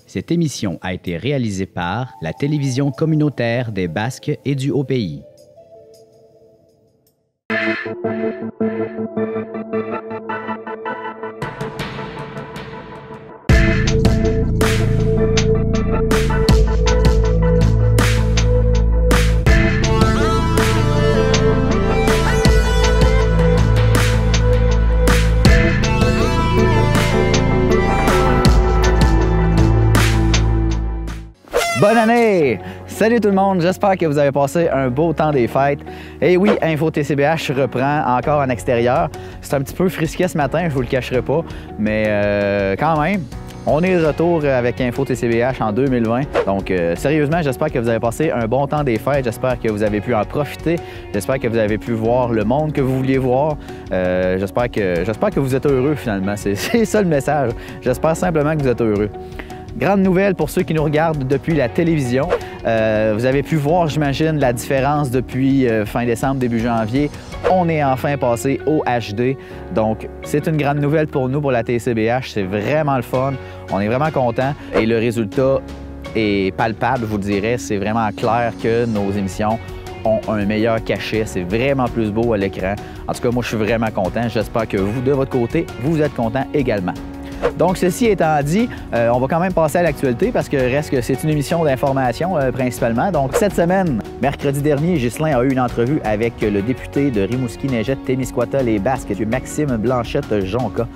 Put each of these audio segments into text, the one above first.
Cette émission a été réalisée par la télévision communautaire des Basques et du Haut-Pays. Bonne année! Salut tout le monde, j'espère que vous avez passé un beau temps des fêtes. Et oui, Info TCBH reprend encore en extérieur. C'est un petit peu frisqué ce matin, je vous le cacherai pas, mais quand même, on est de retour avec Info TCBH en 2020. Donc sérieusement, j'espère que vous avez passé un bon temps des fêtes, j'espère que vous avez pu en profiter, j'espère que vous avez pu voir le monde que vous vouliez voir. J'espère que vous êtes heureux finalement, c'est ça le message. J'espère simplement que vous êtes heureux. Grande nouvelle pour ceux qui nous regardent depuis la télévision. Vous avez pu voir, j'imagine, la différence depuis fin décembre, début janvier. On est enfin passé au HD. Donc, c'est une grande nouvelle pour nous, pour la TCBH. C'est vraiment le fun. On est vraiment contents. Et le résultat est palpable, je vous le dirais. C'est vraiment clair que nos émissions ont un meilleur cachet. C'est vraiment plus beau à l'écran. En tout cas, moi, je suis vraiment content. J'espère que vous, de votre côté, vous êtes contents également. Donc, ceci étant dit, on va quand même passer à l'actualité parce que reste que c'est une émission d'information principalement. Donc, cette semaine, mercredi dernier, Ghislain a eu une entrevue avec le député de Rimouski-Neigette-Témiscouata-les-Basques, Maxime Blanchette-Jonca.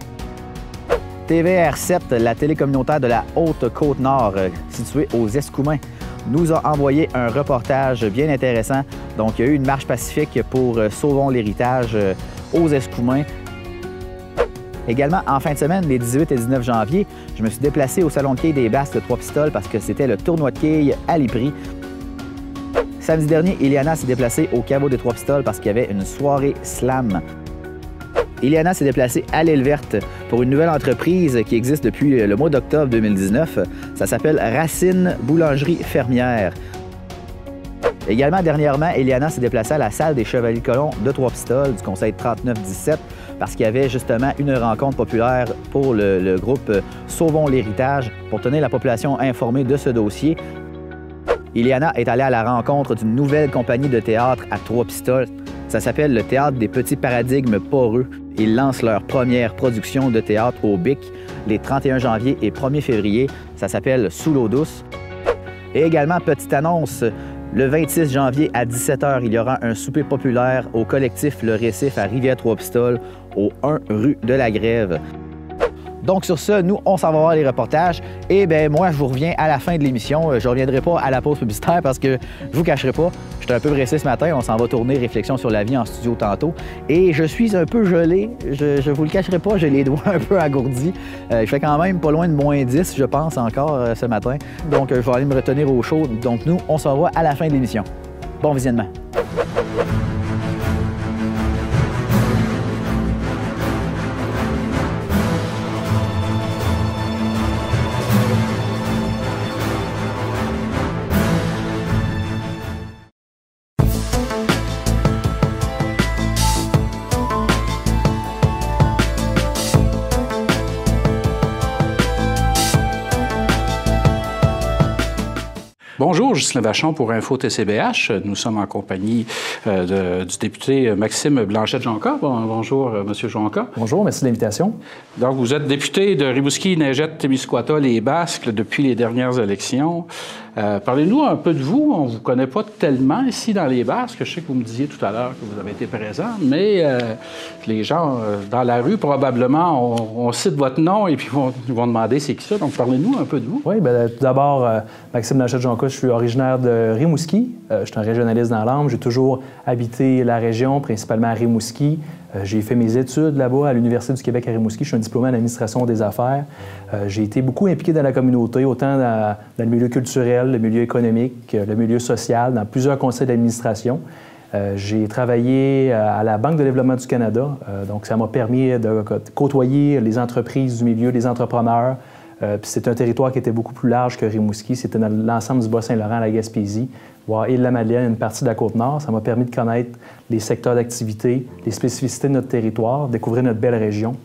TVR7, la télé communautaire de la Haute-Côte-Nord, située aux Escoumins, nous a envoyé un reportage bien intéressant. Donc, il y a eu une marche pacifique pour Sauvons l'héritage aux Escoumins. Également, en fin de semaine, les 18 et 19 janvier, je me suis déplacé au Salon de quilles des Basques de Trois-Pistoles parce que c'était le tournoi de quilles à l'Ipri. Samedi dernier, Iliana s'est déplacée au Caveau des Trois-Pistoles parce qu'il y avait une soirée slam. Iliana s'est déplacée à l'Île Verte pour une nouvelle entreprise qui existe depuis le mois d'octobre 2019. Ça s'appelle Racine Boulangerie Fermière. Également, dernièrement, Eliana s'est déplacée à la salle des Chevaliers Colons de Trois-Pistoles du Conseil 39-17 parce qu'il y avait justement une rencontre populaire pour le groupe Sauvons l'héritage pour tenir la population informée de ce dossier. Eliana est allée à la rencontre d'une nouvelle compagnie de théâtre à Trois-Pistoles. Ça s'appelle le Théâtre des Petits Paradigmes Poreux. Ils lancent leur première production de théâtre au BIC les 31 janvier et 1er février. Ça s'appelle Sous l'eau douce. Et également, petite annonce, le 26 janvier à 17h, il y aura un souper populaire au collectif Le Récif à Rivière-Trois-Pistoles, au 1 rue de la Grève. Donc sur ça, nous, on s'en va voir les reportages. Et bien, moi, je vous reviens à la fin de l'émission. Je ne reviendrai pas à la pause publicitaire parce que je vous cacherai pas, j'étais un peu pressé ce matin. On s'en va tourner Réflexion sur la vie en studio tantôt. Et je suis un peu gelé. Je vous le cacherai pas, j'ai les doigts un peu engourdis. Il fait quand même pas loin de moins 10, je pense, encore ce matin. Donc, je vais aller me retenir au chaud. Donc, nous, on se revoit à la fin de l'émission. Bon visionnement. Bonjour, Ghislain Vachon pour Info TCBH. Nous sommes en compagnie du député Maxime Blanchette-Jonca. Bonjour, M. Jonca. Bonjour, merci de l'invitation. Donc, vous êtes député de Rimouski-Neigette-Témiscouata-les Basques depuis les dernières élections. Parlez-nous un peu de vous. On ne vous connaît pas tellement ici dans les Basques. Je sais que vous me disiez tout à l'heure que vous avez été présent, mais les gens dans la rue, probablement, on cite votre nom et puis ils vont demander c'est qui ça. Donc, parlez-nous un peu de vous. Oui, bien, tout d'abord, Maxime Blanchette-Jonca, je suis originaire de Rimouski. Je suis un régionaliste dans l'âme. J'ai toujours habité la région, principalement à Rimouski. J'ai fait mes études là-bas à l'Université du Québec à Rimouski. Je suis un diplômé en administration des affaires. J'ai été beaucoup impliqué dans la communauté, autant dans le milieu culturel, le milieu économique, le milieu social, dans plusieurs conseils d'administration. J'ai travaillé à la Banque de développement du Canada. Donc, ça m'a permis de côtoyer les entreprises du milieu, les entrepreneurs. Puis c'est un territoire qui était beaucoup plus large que Rimouski. C'était dans l'ensemble du Bas-Saint-Laurent, la Gaspésie, voire Île-de-la-Madeleine, une partie de la Côte-Nord. Ça m'a permis de connaître les secteurs d'activité, les spécificités de notre territoire, découvrir notre belle région.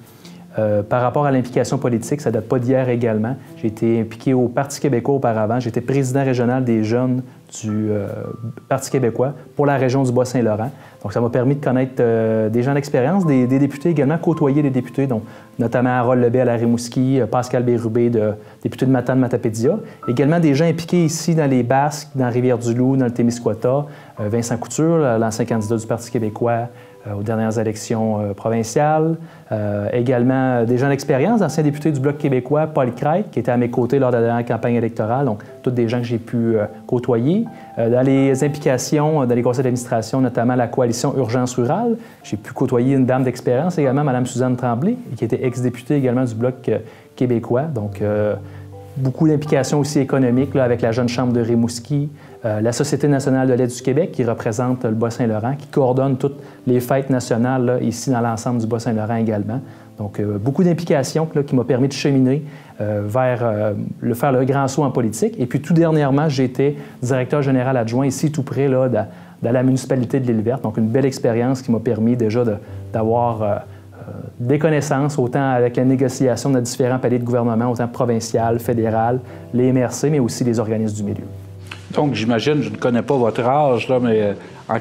Par rapport à l'implication politique, ça ne date pas d'hier également. J'ai été impliqué au Parti québécois auparavant. J'étais président régional des jeunes du Parti québécois pour la région du Bas-Saint-Laurent. Donc, ça m'a permis de connaître des gens d'expérience, des députés également, côtoyer des députés, donc, notamment Harold Lebet à la Rimouski, Pascal Bérubé, député de Matane-Matapédia. Également des gens impliqués ici dans les Basques, dans Rivière-du-Loup, dans le Témiscouata. Vincent Couture, l'ancien candidat du Parti québécois aux dernières élections provinciales. Également des gens d'expérience, d'anciens députés du Bloc québécois, Paul Craig, qui était à mes côtés lors de la dernière campagne électorale, donc tous des gens que j'ai pu côtoyer. Dans les implications dans les conseils d'administration, notamment la coalition Urgence rurale, j'ai pu côtoyer une dame d'expérience également, Mme Suzanne Tremblay, qui était ex-députée également du Bloc québécois. Donc, beaucoup d'implications aussi économiques là, avec la Jeune Chambre de Rimouski, la Société nationale de l'aide du Québec, qui représente le Bas-Saint-Laurent, qui coordonne toutes les fêtes nationales là, ici dans l'ensemble du Bas-Saint-Laurent également. Donc, beaucoup d'implications qui m'ont permis de cheminer vers faire le grand saut en politique. Et puis, tout dernièrement, j'étais directeur général adjoint ici, tout près là, dans la municipalité de l'Île-Verte. Donc, une belle expérience qui m'a permis déjà d'avoir des connaissances, autant avec la négociation de différents paliers de gouvernement, autant provincial, fédéral, les MRC, mais aussi les organismes du milieu. Donc, j'imagine, je ne connais pas votre âge, là, mais en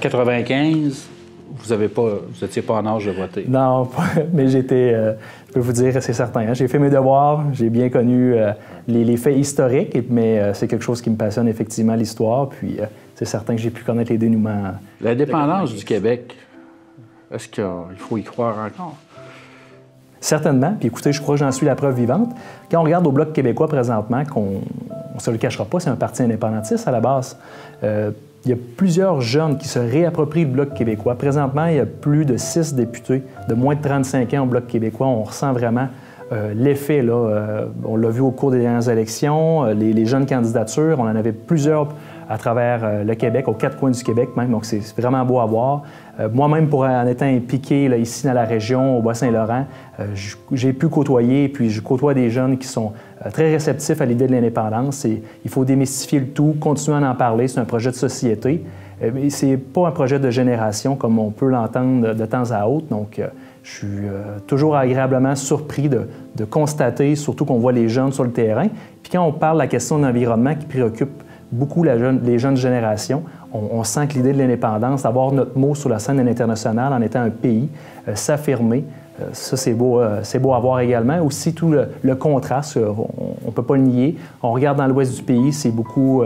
95, vous n'étiez pas en âge de voter. Non, mais j'étais, je peux vous dire, c'est certain. Hein, j'ai fait mes devoirs, j'ai bien connu les faits historiques, mais c'est quelque chose qui me passionne effectivement, l'histoire, puis c'est certain que j'ai pu connaître les dénouements. L'indépendance du Québec, est-ce qu'il faut y croire encore? Certainement. Puis écoutez, je crois que j'en suis la preuve vivante. Quand on regarde au Bloc québécois présentement, qu'on ne se le cachera pas, c'est un parti indépendantiste à la base. Il y a plusieurs jeunes qui se réapproprient le Bloc québécois. Présentement, il y a plus de 6 députés de moins de 35 ans au Bloc québécois. On ressent vraiment l'effet, là. On l'a vu au cours des dernières élections, les jeunes candidatures. On en avait plusieurs à travers le Québec, aux 4 coins du Québec même. Donc, c'est vraiment beau à voir. Moi-même, en étant impliqué là, ici dans la région, au Bas-Saint-Laurent, j'ai pu côtoyer, puis je côtoie des jeunes qui sont très réceptifs à l'idée de l'indépendance. Il faut démystifier le tout, continuer à en parler. C'est un projet de société. Mais c'est pas un projet de génération comme on peut l'entendre de temps à autre. Donc, je suis toujours agréablement surpris de constater, surtout qu'on voit les jeunes sur le terrain. Puis quand on parle de la question de l'environnement qui préoccupe beaucoup les jeunes générations, on sent que l'idée de l'indépendance, d'avoir notre mot sur la scène internationale en étant un pays, s'affirmer, ça c'est beau à voir également. Aussi tout le contraste, on ne peut pas le nier. On regarde dans l'ouest du pays, c'est beaucoup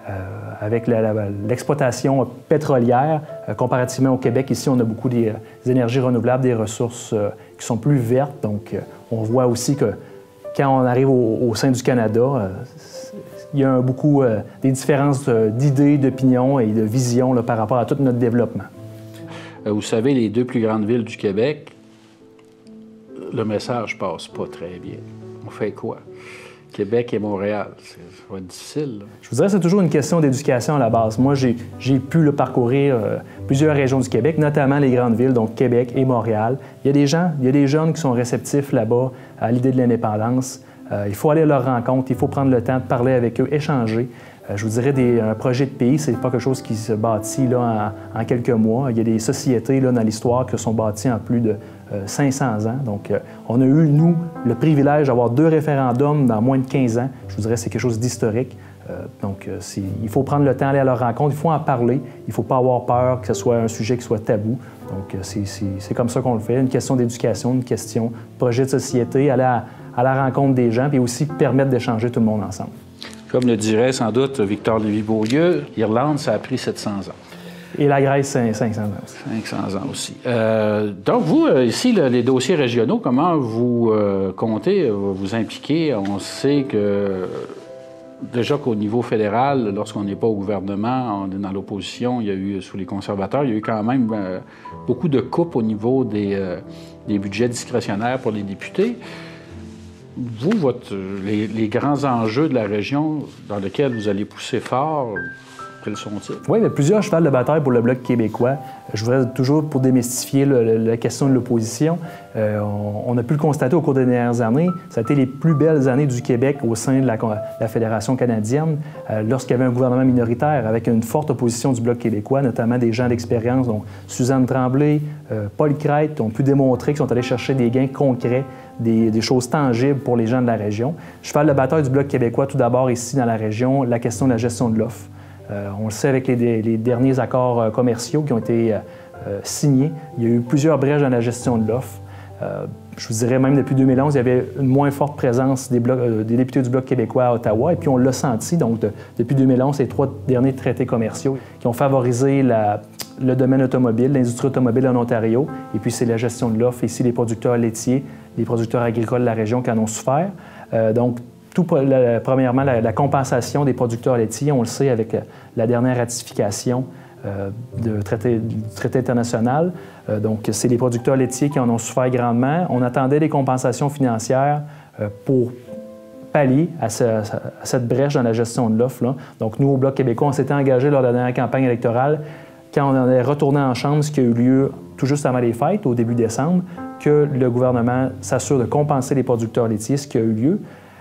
avec l'exploitation pétrolière. Comparativement au Québec, ici on a beaucoup des énergies renouvelables, des ressources qui sont plus vertes. Donc on voit aussi que quand on arrive au sein du Canada, il y a beaucoup des différences d'idées, d'opinions et de visions là, par rapport à tout notre développement. Vous savez, les 2 plus grandes villes du Québec, le message passe pas très bien. On fait quoi? Québec et Montréal, ça va être difficile. Là. Je vous dirais que c'est toujours une question d'éducation à la base. Moi, j'ai pu parcourir plusieurs régions du Québec, notamment les grandes villes, donc Québec et Montréal. Il y a des jeunes qui sont réceptifs là-bas à l'idée de l'indépendance. Il faut aller à leur rencontre, il faut prendre le temps de parler avec eux, échanger. Je vous dirais, un projet de pays, c'est pas quelque chose qui se bâtit là, en quelques mois. Il y a des sociétés là, dans l'histoire qui sont bâties en plus de 500 ans. Donc, on a eu, nous, le privilège d'avoir 2 référendums dans moins de 15 ans. Je vous dirais, c'est quelque chose d'historique. Donc, il faut prendre le temps d'aller à leur rencontre, il faut en parler. Il ne faut pas avoir peur que ce soit un sujet qui soit tabou. Donc, c'est comme ça qu'on le fait. Une question d'éducation, une question de projet de société, aller à la rencontre des gens, puis aussi permettre d'échanger tout le monde ensemble. Comme le dirait sans doute Victor Lévy-Beaulieu, l'Irlande, ça a pris 700 ans. Et la Grèce, 500 ans aussi. 500 ans aussi. Donc, vous, ici, les dossiers régionaux, comment vous comptez vous impliquer? On sait que, déjà qu'au niveau fédéral, lorsqu'on n'est pas au gouvernement, on est dans l'opposition, il y a eu, sous les conservateurs, il y a eu quand même beaucoup de coupes au niveau des budgets discrétionnaires pour les députés. Vous, les grands enjeux de la région dans lesquels vous allez pousser fort, pris son titre. Oui, il y a plusieurs chevals de bataille pour le Bloc québécois. Je voudrais toujours, pour démystifier la question de l'opposition, on a pu le constater au cours des dernières années, ça a été les plus belles années du Québec au sein de la Fédération canadienne, lorsqu'il y avait un gouvernement minoritaire avec une forte opposition du Bloc québécois, notamment des gens d'expérience, dont Suzanne Tremblay, Paul Crête, ont pu démontrer qu'ils sont allés chercher des gains concrets, des choses tangibles pour les gens de la région. Cheval de bataille du Bloc québécois, tout d'abord ici dans la région, la question de la gestion de l'offre. On le sait avec les derniers accords commerciaux qui ont été signés, il y a eu plusieurs brèches dans la gestion de l'offre. Je vous dirais même depuis 2011, il y avait une moins forte présence des députés du Bloc québécois à Ottawa, et puis on l'a senti, donc depuis 2011, ces 3 derniers traités commerciaux qui ont favorisé le domaine automobile, l'industrie automobile en Ontario, et puis c'est la gestion de l'offre. Ici, les producteurs laitiers, les producteurs agricoles de la région qui en ont souffert. Donc, premièrement, la compensation des producteurs laitiers, on le sait avec la dernière ratification du traité international. Donc, c'est les producteurs laitiers qui en ont souffert grandement. On attendait des compensations financières pour pallier à cette brèche dans la gestion de l'offre. Donc, nous, au Bloc québécois, on s'était engagé lors de la dernière campagne électorale, quand on en est retourné en Chambre, ce qui a eu lieu tout juste avant les fêtes, au début décembre, que le gouvernement s'assure de compenser les producteurs laitiers, ce qui a eu lieu.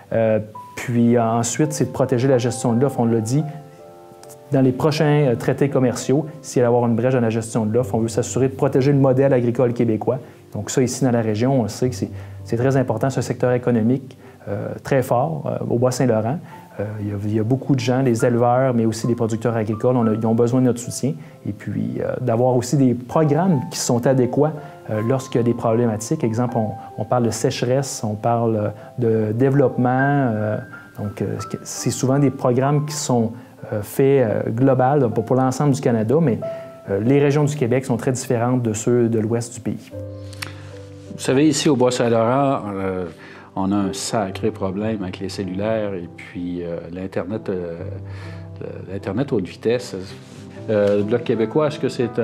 Puis ensuite, c'est de protéger la gestion de l'offre. On l'a dit, dans les prochains traités commerciaux, s'il y a avoir une brèche dans la gestion de l'offre, on veut s'assurer de protéger le modèle agricole québécois. Donc ça, ici, dans la région, on sait que c'est très important, c'est un secteur économique très fort au Bas-Saint-Laurent. Il y a beaucoup de gens, les éleveurs, mais aussi les producteurs agricoles, ils ont besoin de notre soutien. Et puis, d'avoir aussi des programmes qui sont adéquats lorsqu'il y a des problématiques. Exemple, on parle de sécheresse, on parle de développement. Donc, c'est souvent des programmes qui sont faits global pour l'ensemble du Canada, mais les régions du Québec sont très différentes de ceux de l'ouest du pays. Vous savez, ici au Bas-Saint-Laurent, on a un sacré problème avec les cellulaires et puis l'Internet haute vitesse. Le Bloc québécois, est-ce que c'est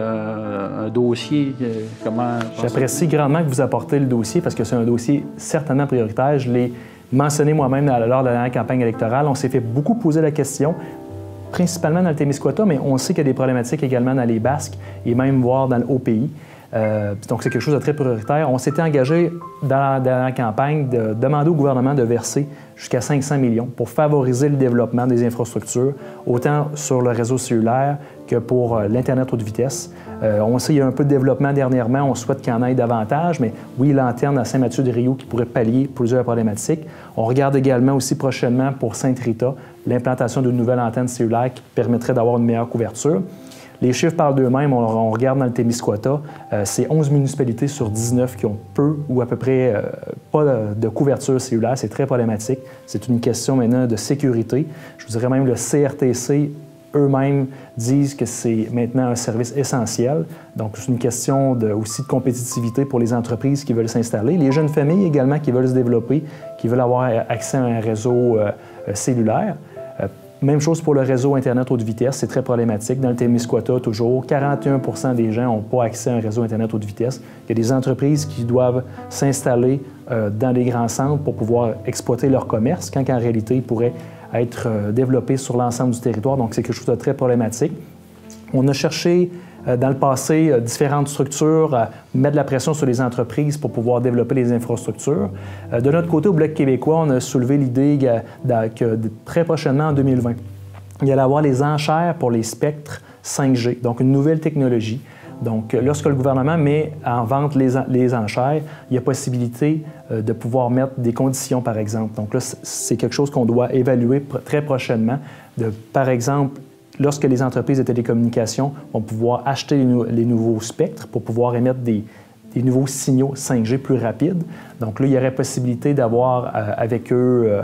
un dossier? J'apprécie grandement que vous apportez le dossier parce que c'est un dossier certainement prioritaire. Je l'ai mentionné moi-même lors de la dernière campagne électorale. On s'est fait beaucoup poser la question, principalement dans le Témiscouata, mais on sait qu'il y a des problématiques également dans les Basques et même voire dans le Haut-Pays. Donc, c'est quelque chose de très prioritaire. On s'était engagé dans la campagne de demander au gouvernement de verser jusqu'à 500 millions pour favoriser le développement des infrastructures, autant sur le réseau cellulaire que pour l'Internet haute vitesse. On sait qu'il y a un peu de développement dernièrement, on souhaite qu'il y en ait davantage, mais oui, l'antenne à Saint-Mathieu-des-Rios qui pourrait pallier plusieurs problématiques. On regarde également aussi prochainement pour Sainte-Rita l'implantation d'une nouvelle antenne cellulaire qui permettrait d'avoir une meilleure couverture. Les chiffres parlent d'eux-mêmes. On regarde dans le Témiscouata, c'est 11 municipalités sur 19 qui ont peu ou à peu près pas de couverture cellulaire. C'est très problématique. C'est une question maintenant de sécurité. Je vous dirais même le CRTC eux-mêmes disent que c'est maintenant un service essentiel. Donc, c'est une question aussi de compétitivité pour les entreprises qui veulent s'installer. Les jeunes familles également qui veulent se développer, qui veulent avoir accès à un réseau cellulaire. Même chose pour le réseau Internet haute vitesse, c'est très problématique. Dans le Témiscouata, toujours, 41 % des gens n'ont pas accès à un réseau Internet haute vitesse. Il y a des entreprises qui doivent s'installer dans les grands centres pour pouvoir exploiter leur commerce, quand en réalité, ils pourraient être développés sur l'ensemble du territoire. Donc, c'est quelque chose de très problématique. On a cherché dans le passé différentes structures à mettre de la pression sur les entreprises pour pouvoir développer les infrastructures. De notre côté, au Bloc québécois, on a soulevé l'idée que très prochainement, en 2020, il y allait avoir les enchères pour les spectres 5G, donc une nouvelle technologie. Donc, lorsque le gouvernement met en vente les enchères, il y a possibilité de pouvoir mettre des conditions, par exemple. Donc là, c'est quelque chose qu'on doit évaluer très prochainement. Par exemple, lorsque les entreprises de télécommunications vont pouvoir acheter les nouveaux spectres pour pouvoir émettre des nouveaux signaux 5G plus rapides. Donc là, il y aurait possibilité d'avoir avec eux,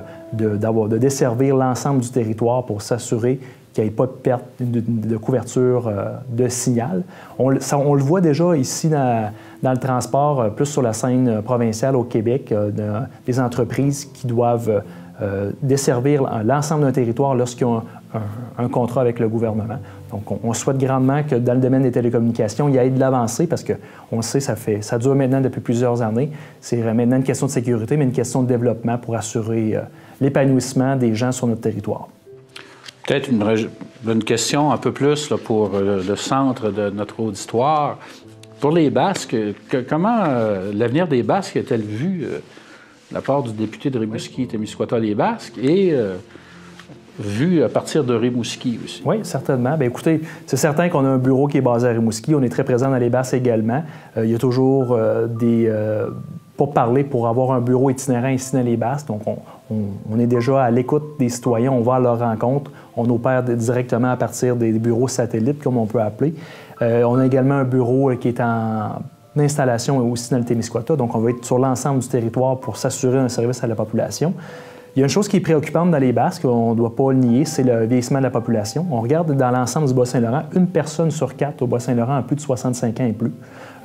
de desservir l'ensemble du territoire pour s'assurer qu'il n'y ait pas de perte de couverture de signal. On le voit déjà ici dans le transport, plus sur la scène provinciale au Québec, des entreprises qui doivent desservir l'ensemble d'un territoire lorsqu'ils ont un contrat avec le gouvernement. Donc, on souhaite grandement que dans le domaine des télécommunications, il y ait de l'avancée parce qu'on le sait, ça dure maintenant depuis plusieurs années. C'est maintenant une question de sécurité, mais une question de développement pour assurer l'épanouissement des gens sur notre territoire. Peut-être une question un peu plus là, pour le centre de notre auditoire. Pour les Basques, comment l'avenir des Basques est-elle vu de la part du député de Rimouski-Témiscouata-les-Basques et vu à partir de Rimouski aussi? Oui, certainement. Bien, écoutez, c'est certain qu'on a un bureau qui est basé à Rimouski. On est très présent dans les Basques également. Il y a toujours des pourparlers pour avoir un bureau itinérant ici dans les Basques. Donc, on est déjà à l'écoute des citoyens. On va à leur rencontre. On opère directement à partir des bureaux satellites, comme on peut appeler. On a également un bureau qui est en installation aussi dans le Témiscouata. Donc, on va être sur l'ensemble du territoire pour s'assurer un service à la population. Il y a une chose qui est préoccupante dans les Basques, on ne doit pas le nier, c'est le vieillissement de la population. On regarde dans l'ensemble du Bas-Saint-Laurent, une personne sur 4 au Bas-Saint-Laurent a plus de 65 ans et plus.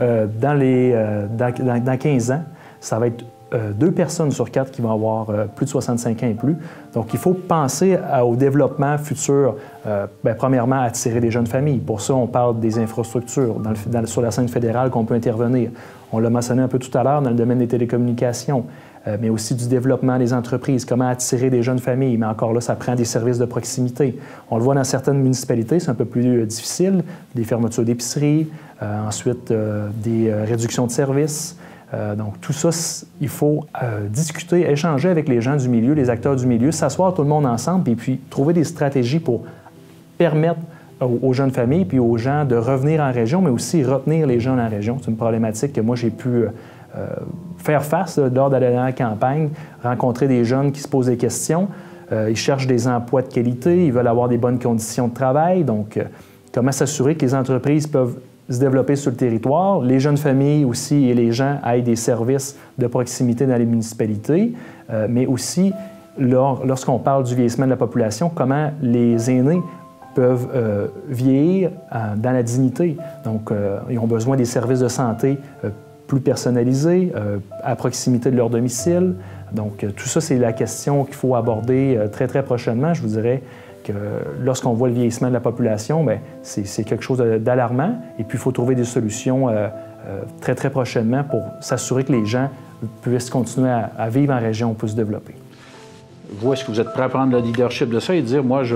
Dans 15 ans, ça va être 2 personnes sur 4 qui vont avoir plus de 65 ans et plus. Donc, il faut penser au développement futur. Premièrement, attirer des jeunes familles. Pour ça, on parle des infrastructures sur la scène fédérale qu'on peut intervenir. On l'a mentionné un peu tout à l'heure dans le domaine des télécommunications, mais aussi du développement des entreprises, comment attirer des jeunes familles. Mais encore là, ça prend des services de proximité. On le voit dans certaines municipalités, c'est un peu plus difficile, des fermetures d'épiceries, ensuite des réductions de services. Donc, tout ça, il faut discuter, échanger avec les gens du milieu, les acteurs du milieu, s'asseoir tout le monde ensemble et puis trouver des stratégies pour permettre aux jeunes familles puis aux gens de revenir en région, mais aussi retenir les gens en région. C'est une problématique que moi, j'ai pu faire face lors de la dernière campagne, rencontrer des jeunes qui se posent des questions. Ils cherchent des emplois de qualité, ils veulent avoir des bonnes conditions de travail. Donc, comment s'assurer que les entreprises peuvent se développer sur le territoire, les jeunes familles aussi et les gens aient des services de proximité dans les municipalités, mais aussi, lorsqu'on parle du vieillissement de la population, comment les aînés peuvent vieillir dans la dignité. Donc, ils ont besoin des services de santé plus personnalisés, à proximité de leur domicile. Donc, tout ça, c'est la question qu'il faut aborder très, très prochainement. Je vous dirais que lorsqu'on voit le vieillissement de la population, bien, c'est quelque chose d'alarmant. Et puis, il faut trouver des solutions très, très prochainement pour s'assurer que les gens puissent continuer à vivre en région pour se développer. Vous, est-ce que vous êtes prêt à prendre le leadership de ça et dire, moi, je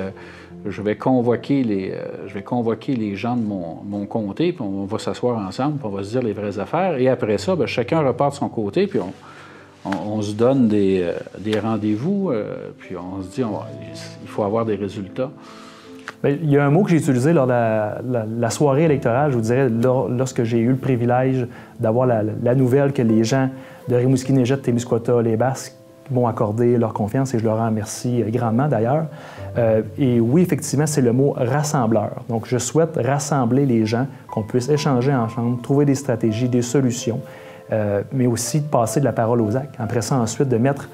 vais convoquer les gens de mon comté, puis on va s'asseoir ensemble, puis on va se dire les vraies affaires. Et après ça, bien, chacun repart de son côté, puis on se donne des rendez-vous, puis on se dit, il faut avoir des résultats. Bien, il y a un mot que j'ai utilisé lors de la soirée électorale, je vous dirais, lorsque j'ai eu le privilège d'avoir la nouvelle que les gens de Rimouski-Témiscouata-les-Basques m'ont accordé leur confiance, et je leur en remercie grandement d'ailleurs. Et oui, effectivement, c'est le mot « rassembleur ». Donc, je souhaite rassembler les gens, qu'on puisse échanger ensemble, trouver des stratégies, des solutions, mais aussi de passer de la parole aux actes. Après ça, ensuite, de mettre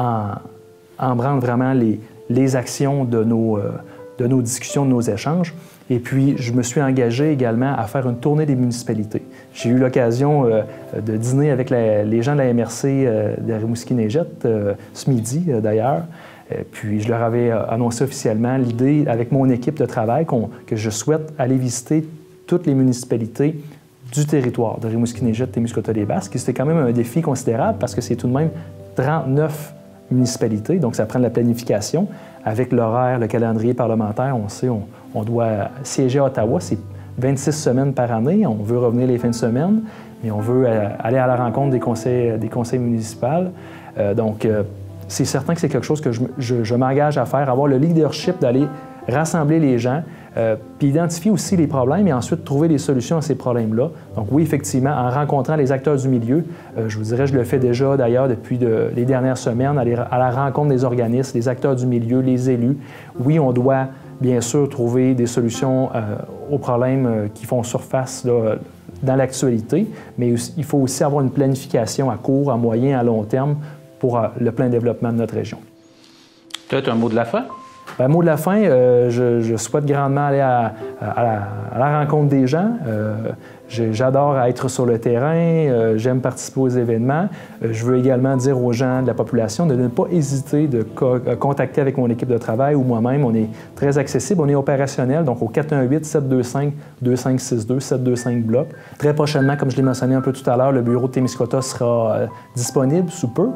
en branle vraiment les actions de nos discussions, de nos échanges. Et puis, je me suis engagé également à faire une tournée des municipalités. J'ai eu l'occasion de dîner avec les gens de la MRC de Rimouski-Neigette ce midi, d'ailleurs. Puis, je leur avais annoncé officiellement l'idée, avec mon équipe de travail, que je souhaite aller visiter toutes les municipalités du territoire de Rimouski-Neigette, Témiscouata-les-Basques. C'était quand même un défi considérable parce que c'est tout de même 39 municipalités, donc ça prend de la planification. Avec l'horaire, le calendrier parlementaire, on sait, on doit siéger à Ottawa, c'est 26 semaines par année. On veut revenir les fins de semaine, mais on veut aller à la rencontre des conseils municipaux. Donc, c'est certain que c'est quelque chose que je m'engage à faire, avoir le leadership d'aller rassembler les gens, puis identifier aussi les problèmes et ensuite trouver des solutions à ces problèmes-là. Donc oui, effectivement, en rencontrant les acteurs du milieu, je vous dirais, je le fais déjà d'ailleurs depuis les dernières semaines, aller à la rencontre des organismes, des acteurs du milieu, les élus. Oui, on doit bien sûr trouver des solutions aux problèmes qui font surface là, dans l'actualité, mais il faut aussi avoir une planification à court, à moyen, à long terme pour le plein développement de notre région. Peut-être un mot de la fin? Bien, mot de la fin, je souhaite grandement aller à la rencontre des gens. J'adore être sur le terrain, j'aime participer aux événements. Je veux également dire aux gens de la population de ne pas hésiter de contacter avec mon équipe de travail ou moi-même. On est très accessible, on est opérationnel, donc au 418-725-2562, 725-BLOC. Très prochainement, comme je l'ai mentionné un peu tout à l'heure, le bureau de Témiscouata sera disponible sous peu.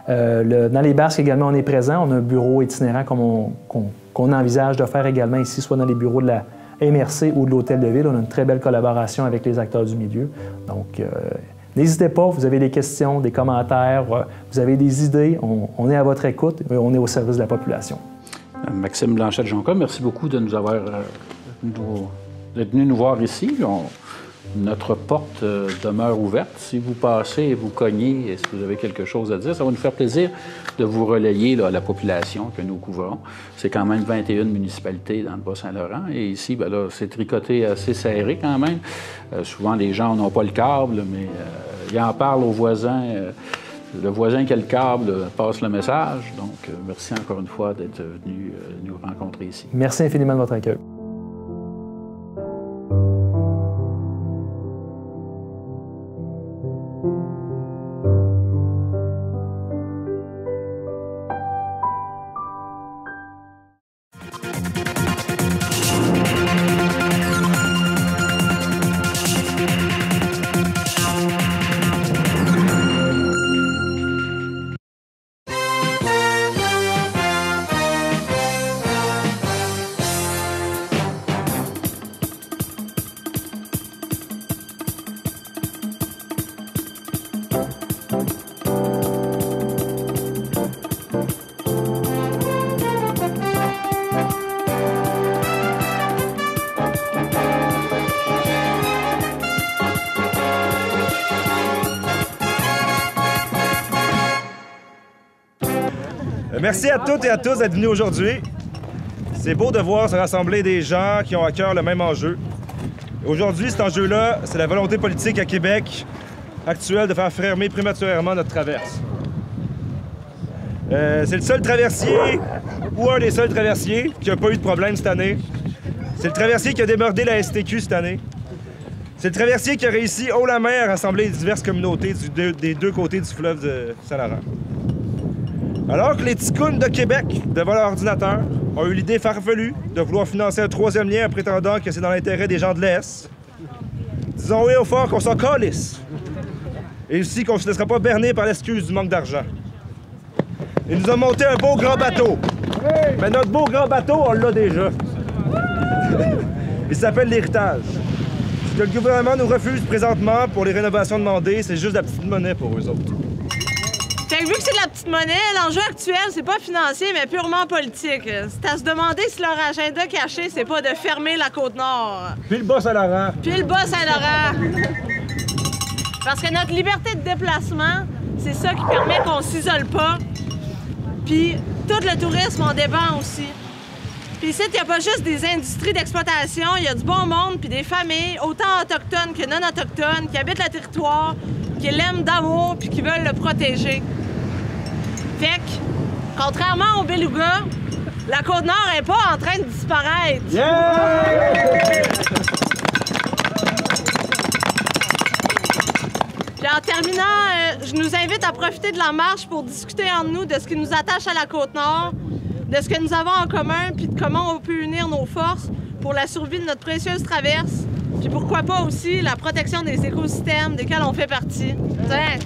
Dans les Basques également, on est présent. On a un bureau itinérant qu'on envisage de faire également ici, soit dans les bureaux de la MRC ou de l'Hôtel de Ville. On a une très belle collaboration avec les acteurs du milieu. Donc, n'hésitez pas, vous avez des questions, des commentaires, vous avez des idées, on est à votre écoute et on est au service de la population. Maxime Blanchette-Jonca, merci beaucoup de nous avoir d'être venu nous voir ici. Notre porte demeure ouverte. Si vous passez et vous cognez, et si vous avez quelque chose à dire, ça va nous faire plaisir de vous relayer là, à la population que nous couvrons. C'est quand même 21 municipalités dans le Bas-Saint-Laurent. Et ici, bien là, c'est tricoté assez serré quand même. Souvent, les gens n'ont pas le câble, mais ils en parlent aux voisins. Le voisin qui a le câble passe le message. Donc, merci encore une fois d'être venu nous rencontrer ici. Merci infiniment de votre accueil. Merci à toutes et à tous d'être venus aujourd'hui. C'est beau de voir se rassembler des gens qui ont à cœur le même enjeu. Aujourd'hui, cet enjeu-là, c'est la volonté politique à Québec actuelle de faire fermer prématurément notre traverse. C'est le seul traversier, ou un des seuls traversiers, qui n'a pas eu de problème cette année. C'est le traversier qui a débordé la STQ cette année. C'est le traversier qui a réussi haut la main à rassembler les diverses communautés des deux côtés du fleuve de Saint-Laurent. Alors que les ticounes de Québec, devant leur ordinateur, ont eu l'idée farfelue de vouloir financer un troisième lien en prétendant que c'est dans l'intérêt des gens de l'Est, disons oui au fort qu'on s'en calisse. Et aussi qu'on ne se laissera pas berner par l'excuse du manque d'argent. Ils nous ont monté un beau grand bateau. Mais notre beau grand bateau, on l'a déjà. Il s'appelle l'héritage. Ce que le gouvernement nous refuse présentement pour les rénovations demandées, c'est juste la petite monnaie pour eux autres. Fait que vu que c'est de la petite monnaie, l'enjeu actuel, c'est pas financier, mais purement politique. C'est à se demander si leur agenda caché, c'est pas de fermer la Côte-Nord. Puis le Bas-Saint-Laurent. Puis le Bas-Saint-Laurent. Parce que notre liberté de déplacement, c'est ça qui permet qu'on s'isole pas. Puis tout le tourisme en dépend aussi. Puis ici, il n'y a pas juste des industries d'exploitation, il y a du bon monde puis des familles, autant autochtones que non autochtones, qui habitent le territoire, qui l'aiment d'amour puis qui veulent le protéger. Fait que, contrairement au Beluga, la Côte-Nord n'est pas en train de disparaître. Yeah! Puis en terminant, je nous invite à profiter de la marche pour discuter entre nous de ce qui nous attache à la Côte-Nord, de ce que nous avons en commun, puis de comment on peut unir nos forces pour la survie de notre précieuse traverse, puis pourquoi pas aussi la protection des écosystèmes desquels on fait partie. Tiens.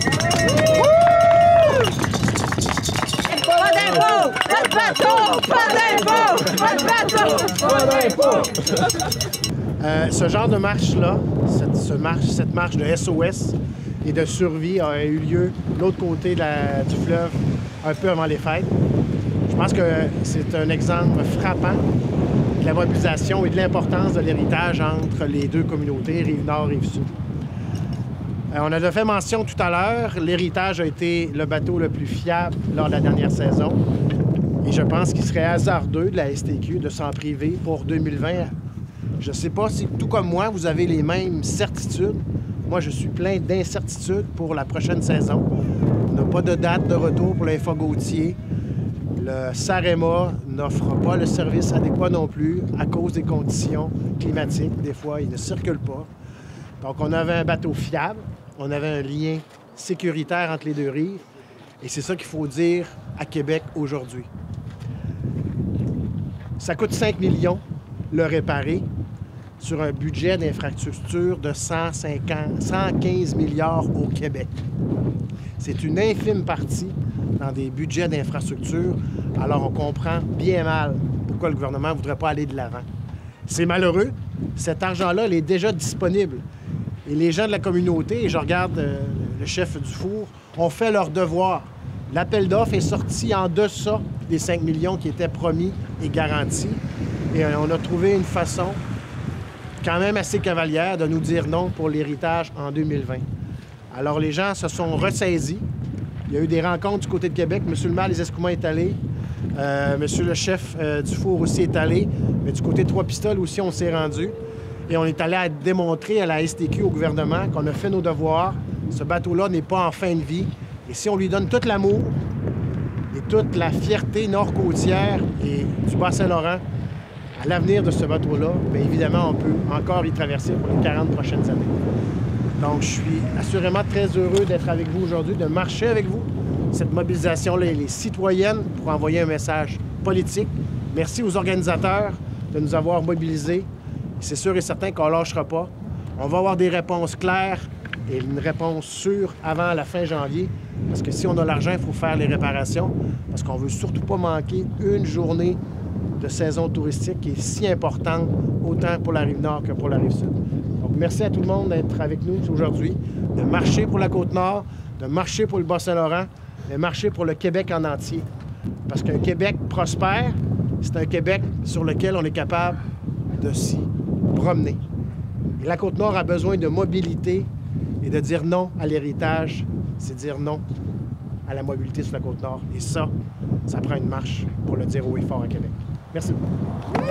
Pas d'impôts! Pas de bateau! Pas d'impôts! Pas de bateau! Pas d'impôts! Ce genre de marche-là, cette marche de SOS et de survie a eu lieu de l'autre côté du fleuve, un peu avant les fêtes. Je pense que c'est un exemple frappant de la mobilisation et de l'importance de l'héritage entre les deux communautés, Rive-Nord et Rive-Sud. On a fait mention tout à l'heure, l'héritage a été le bateau le plus fiable lors de la dernière saison. Et je pense qu'il serait hasardeux de la STQ de s'en priver pour 2020. Je ne sais pas si, tout comme moi, vous avez les mêmes certitudes. Moi, je suis plein d'incertitudes pour la prochaine saison. On n'a pas de date de retour pour l'Infogautier. Le Sarema n'offre pas le service adéquat non plus à cause des conditions climatiques. Des fois, il ne circule pas. Donc, on avait un bateau fiable. On avait un lien sécuritaire entre les deux rives. Et c'est ça qu'il faut dire à Québec aujourd'hui. Ça coûte 5 millions le réparer sur un budget d'infrastructure de 115 milliards au Québec. C'est une infime partie dans des budgets d'infrastructure. Alors, on comprend bien mal pourquoi le gouvernement ne voudrait pas aller de l'avant. C'est malheureux. Cet argent-là, il est déjà disponible. Et les gens de la communauté, et je regarde le chef Dufour, ont fait leur devoir. L'appel d'offres est sorti en deçà des 5 millions qui étaient promis et garantis. Et on a trouvé une façon quand même assez cavalière de nous dire non pour l'héritage en 2020. Alors, les gens se sont ressaisis. Il y a eu des rencontres du côté de Québec. M. le maire des Escoumins est allé. M. le chef Dufour aussi est allé. Mais du côté de Trois-Pistoles aussi, on s'est rendu. Et on est allé à démontrer à la STQ, au gouvernement, qu'on a fait nos devoirs. Ce bateau-là n'est pas en fin de vie. Et si on lui donne tout l'amour et toute la fierté nord-côtière et du Bas-Saint-Laurent à l'avenir de ce bateau-là, bien évidemment, on peut encore y traverser pour les 40 prochaines années. Donc, je suis assurément très heureux d'être avec vous aujourd'hui, de marcher avec vous. Cette mobilisation-là, elle est citoyenne pour envoyer un message politique. Merci aux organisateurs de nous avoir mobilisés. C'est sûr et certain qu'on ne lâchera pas. On va avoir des réponses claires et une réponse sûre avant la fin janvier. Parce que si on a l'argent, il faut faire les réparations. Parce qu'on ne veut surtout pas manquer une journée de saison touristique qui est si importante, autant pour la Rive-Nord que pour la Rive-Sud. Donc, merci à tout le monde d'être avec nous aujourd'hui, de marcher pour la Côte-Nord, de marcher pour le Bas-Saint-Laurent, de marcher pour le Québec en entier. Parce qu'un Québec prospère, c'est un Québec sur lequel on est capable de s'y promener. Et la Côte-Nord a besoin de mobilité et de dire non à l'héritage, c'est dire non à la mobilité sur la Côte-Nord. Et ça prend une marche pour le dire haut et fort à Québec. Merci beaucoup.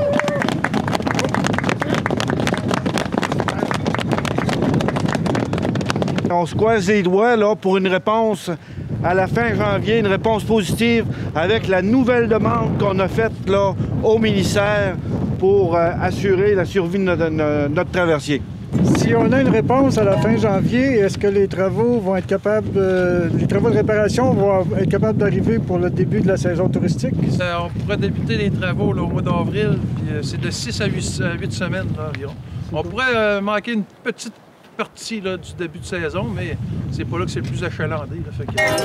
On se croise les doigts là, pour une réponse à la fin janvier, une réponse positive avec la nouvelle demande qu'on a faite là, au ministère pour assurer la survie de notre traversier. Si on a une réponse à la fin janvier, est-ce que les travaux vont être capables, les travaux de réparation vont être capables d'arriver pour le début de la saison touristique? On pourrait débuter les travaux là, au mois d'avril, puis c'est de 6 à 8 semaines là, environ. On pourrait manquer une petite partie là, du début de saison, mais c'est pas là que c'est le plus achalandé. Là, fait que...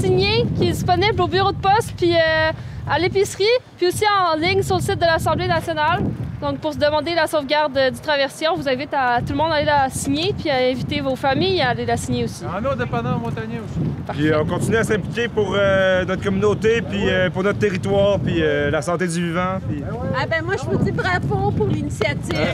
signé qui est disponible au bureau de poste, puis à l'épicerie, puis aussi en ligne sur le site de l'Assemblée nationale. Donc, pour se demander la sauvegarde du traversier, on vous invite à tout le monde à aller la signer, puis à inviter vos familles à aller la signer aussi. En eau dépendant montagneux aussi. Puis on continue à s'impliquer pour notre communauté, puis pour notre territoire, puis la santé du vivant. Puis... Ah ben moi, je vous dis bravo pour l'initiative.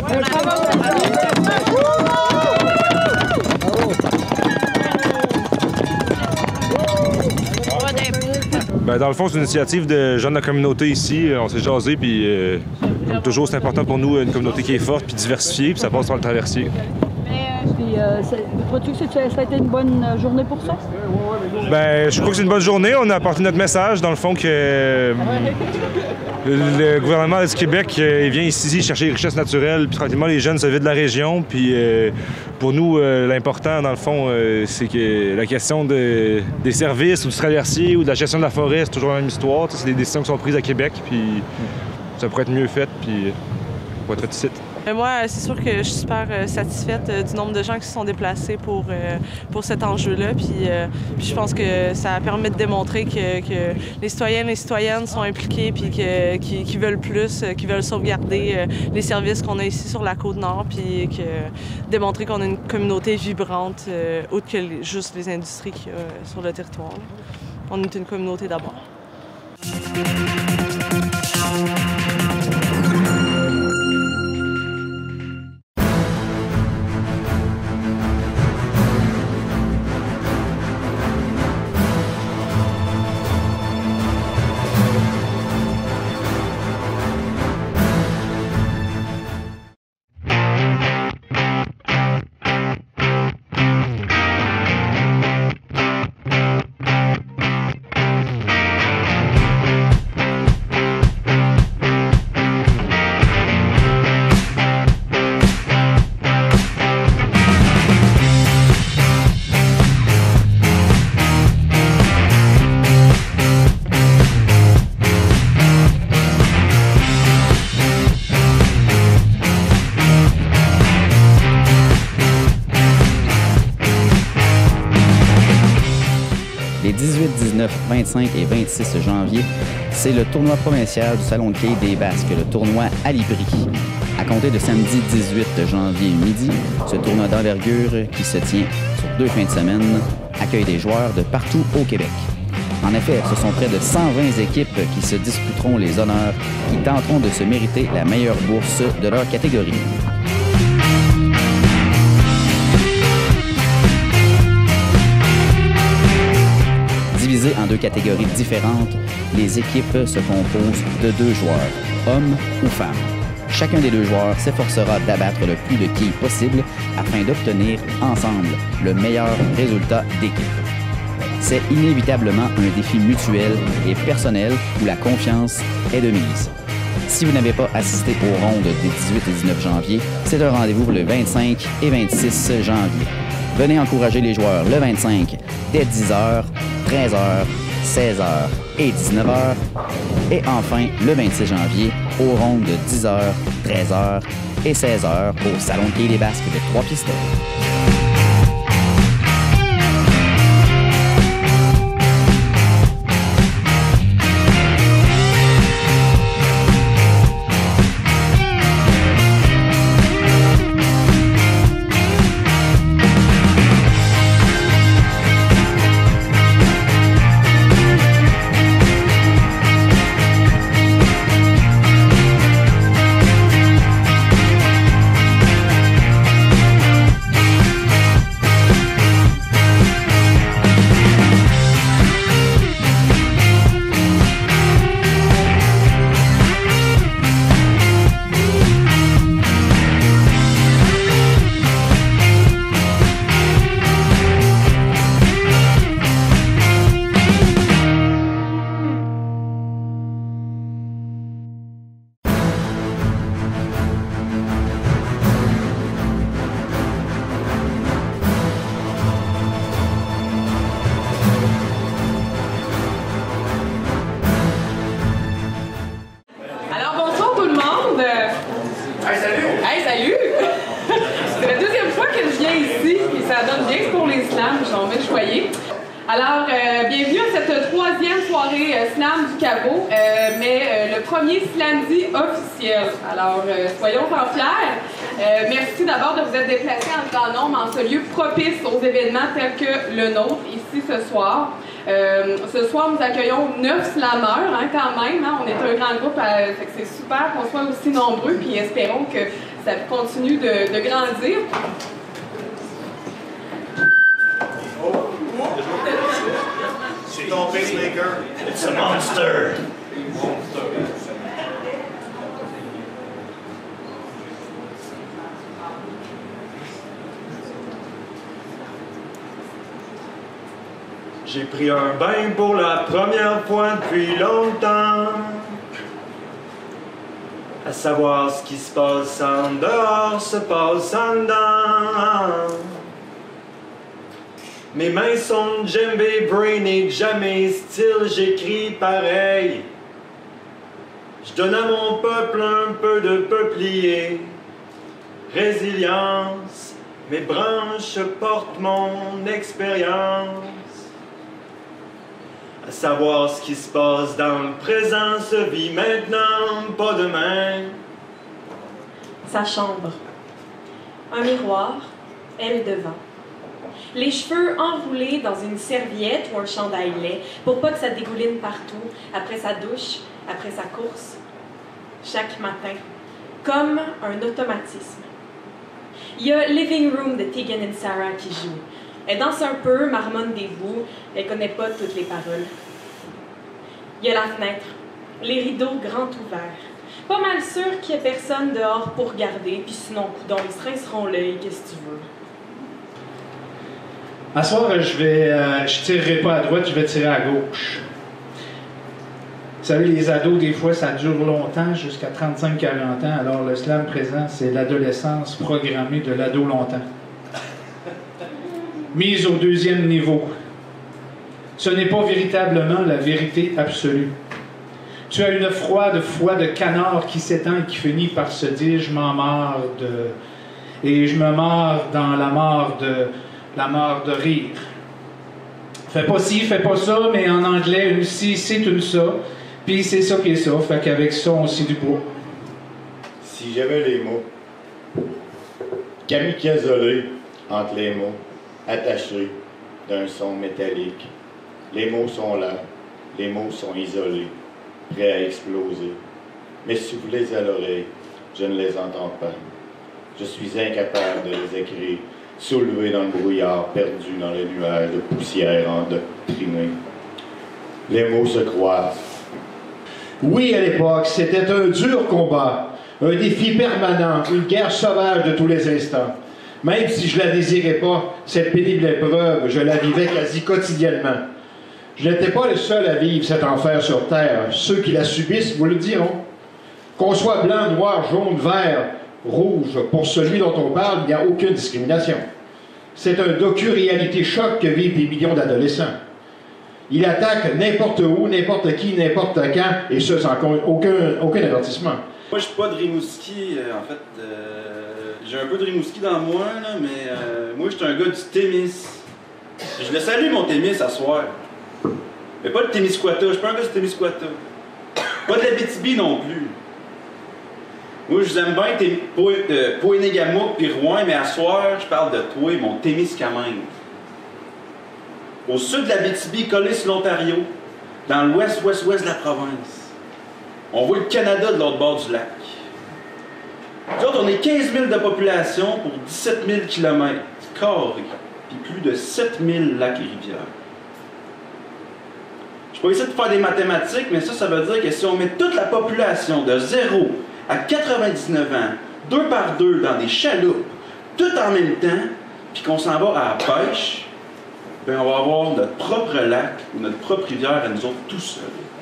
Ben, dans le fond, c'est une initiative de jeunes de la communauté ici. On s'est jasé, puis comme toujours, c'est important pour nous, une communauté qui est forte puis diversifiée, puis ça passe par le traversier. Crois-tu que ça a été une bonne journée pour ça? Ben, je crois que c'est une bonne journée. On a apporté notre message, dans le fond, que le gouvernement du Québec vient ici chercher les richesses naturelles, puis tranquillement, les jeunes se vident de la région. Puis pour nous, l'important, dans le fond, c'est que la question des services ou du traversier ou de la gestion de la forêt, c'est toujours la même histoire. C'est des décisions qui sont prises à Québec, puis ça pourrait être mieux fait, puis pour être fait ici. Moi, c'est sûr que je suis super satisfaite du nombre de gens qui se sont déplacés pour cet enjeu-là. Puis je pense que ça permet de démontrer que les citoyennes et les citoyennes sont impliqués puis qui veulent plus, qui veulent sauvegarder les services qu'on a ici sur la Côte-Nord, puis démontrer qu'on a une communauté vibrante, autre que juste les industries qu'il y a sur le territoire. On est une communauté d'abord. Les 18, 19, 25 et 26 janvier, c'est le tournoi provincial du Salon de quai des Basques, le tournoi à Libri. À compter de samedi 18 janvier midi, ce tournoi d'envergure qui se tient sur 2 fins de semaine accueille des joueurs de partout au Québec. En effet, ce sont près de 120 équipes qui se disputeront les honneurs, qui tenteront de se mériter la meilleure bourse de leur catégorie. Divisées en 2 catégories différentes, les équipes se composent de 2 joueurs, hommes ou femmes. Chacun des 2 joueurs s'efforcera d'abattre le plus de quilles possible afin d'obtenir ensemble le meilleur résultat d'équipe. C'est inévitablement un défi mutuel et personnel où la confiance est de mise. Si vous n'avez pas assisté aux rondes des 18 et 19 janvier, c'est un rendez-vous le 25 et 26 janvier. Venez encourager les joueurs le 25 dès 10h, 13h, 16h et 19h. Et enfin, le 26 janvier, aux rondes de 10h, 13h et 16h au Salon de quai des Basques de Trois-Pistoles. Alors, bienvenue à cette troisième soirée Slam du Cabot, mais le premier Slamdy officiel. Alors, soyons-en fiers. Merci d'abord de vous être déplacés en grand nombre en ce lieu propice aux événements tels que le nôtre, ici ce soir. Ce soir, nous accueillons 9 slameurs, quand même. On est un grand groupe, fait que c'est super qu'on soit aussi nombreux, puis espérons que ça continue de grandir. C'est ton pacemaker. It's a monster. J'ai pris un bain pour la première fois depuis longtemps. À savoir ce qui se passe en dehors se passe en dedans. Mes mains sont djembé, brainy, jamais style, j'écris pareil. Je donne à mon peuple un peu de peuplier. Résilience, mes branches portent mon expérience. À savoir ce qui se passe dans le présent se vit maintenant, pas demain. Sa chambre. Un miroir, elle devant. Les cheveux enroulés dans une serviette ou un chandail laid pour pas que ça dégouline partout, après sa douche, après sa course. Chaque matin, comme un automatisme. Il y a Living Room de Tegan et Sarah qui joue. Elle danse un peu, marmonne des bouts, elle connaît pas toutes les paroles. Il y a la fenêtre, les rideaux grands ouverts. Pas mal sûr qu'il y a personne dehors pour regarder, puis sinon, coudonc, ils se rinceront l'œil, qu'est-ce que tu veux. À ce soir, je tirerai pas à droite, je vais tirer à gauche. Vous savez, les ados, des fois, ça dure longtemps, jusqu'à 35-40 ans. Alors, le slam présent, c'est l'adolescence programmée de l'ado longtemps. Mise au deuxième niveau. Ce n'est pas véritablement la vérité absolue. Tu as une froide foi de canard qui s'étend et qui finit par se dire « je m'en mords de... » et je me mords dans la mort de rire. Fais pas ci, fais pas ça, mais en anglais, une ci, c'est une ça, puis c'est ça qui est ça, fait qu'avec ça, on scie du bois. Si j'avais les mots, kamikazolé entre les mots, attachés d'un son métallique. Les mots sont là, les mots sont isolés, prêts à exploser. Mais soufflés à l'oreille, je ne les entends pas. Je suis incapable de les écrire, soulevé dans le brouillard, perdu dans les nuages de poussière endoctrinée. Les mots se croisent. Oui, à l'époque, c'était un dur combat, un défi permanent, une guerre sauvage de tous les instants. Même si je la désirais pas, cette pénible épreuve, je la vivais quasi quotidiennement. Je n'étais pas le seul à vivre cet enfer sur Terre. Ceux qui la subissent vous le diront. Qu'on soit blanc, noir, jaune, vert, rouge, pour celui dont on parle, il n'y a aucune discrimination. C'est un docu-réalité choc que vivent des millions d'adolescents. Il attaque n'importe où, n'importe qui, n'importe quand, et ce, sans aucun avertissement. Moi, je suis pas de Rimouski, en fait. J'ai un peu de Rimouski dans moi, là, mais moi, je suis un gars du Témis. Je le salue, mon Témis, à soir. Mais pas de Témiscouata, je suis pas un gars du Témiscouata. Pas de l'Abitibi non plus. Moi, je vous aime bien Poinégamouk puis Rouen, mais à soir, je parle de toi, mon Témiscamingue. Au sud de l'Abitibi, collé sur l'Ontario, dans l'ouest-ouest-ouest de la province. On voit le Canada de l'autre bord du lac. Nous autres, on est 15 000 de population pour 17 000 km carrés, puis plus de 7 000 lacs et rivières. Je peux essayer de faire des mathématiques, mais ça veut dire que si on met toute la population de 0 à 99 ans, 2 par 2 dans des chaloupes, tout en même temps, puis qu'on s'en va à la pêche, bien, on va avoir notre propre lac ou notre propre rivière à nous autres tout seuls.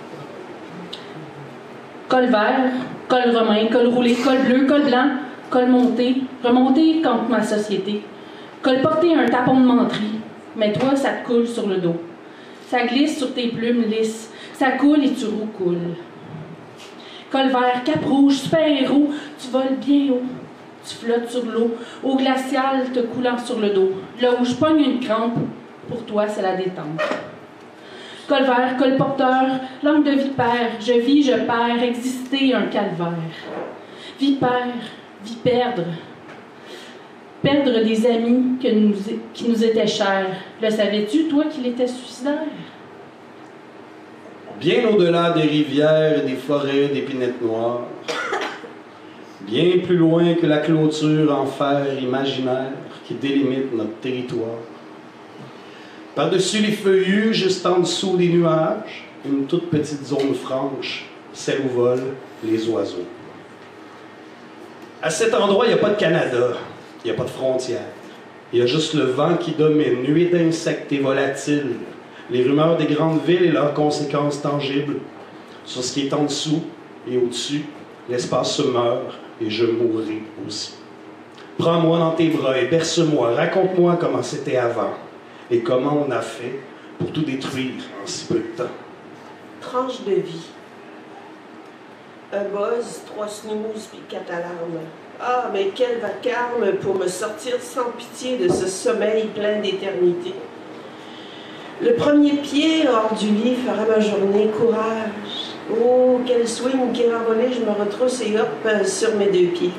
Col vert, col romain, col roulé, col bleu, col blanc, col monté, remonté contre ma société. Col porté un tapon de menterie, mais toi, ça te coule sur le dos. Ça glisse sur tes plumes lisses, ça coule et tu roucoules. Col vert, cap rouge, super-héros, tu voles bien haut. Tu flottes sur l'eau, au glacial te coulant sur le dos. Là où je pogne une crampe, Pour toi, c'est la détente. Col vert, col porteur, langue de vipère, je vis, je perds, exister un calvaire. Vipère, vie perdre. Perdre des amis qui nous étaient chers. Le savais-tu, toi, qu'il était suicidaire? Bien au-delà des rivières, des forêts, d'épinettes noires. Bien plus loin que la clôture en fer imaginaire qui délimite notre territoire. Par-dessus les feuillus, juste en dessous des nuages, une toute petite zone franche, celle où volent les oiseaux. À cet endroit, il n'y a pas de Canada, il n'y a pas de frontières. Il y a juste le vent qui domine, nuée d'insectes et volatiles, les rumeurs des grandes villes et leurs conséquences tangibles. Sur ce qui est en dessous et au-dessus, l'espace se meurt et je mourrai aussi. Prends-moi dans tes bras et berce-moi, raconte-moi comment c'était avant et comment on a fait pour tout détruire en si peu de temps. Tranche de vie. Un buzz, 3 snooze puis 4 alarmes. Ah, mais quel vacarme pour me sortir sans pitié de ce sommeil plein d'éternité. Le premier pied hors du lit fera ma journée courage. Oh, quel swing qui renvolé, je me retrousse et hop sur mes 2 pieds.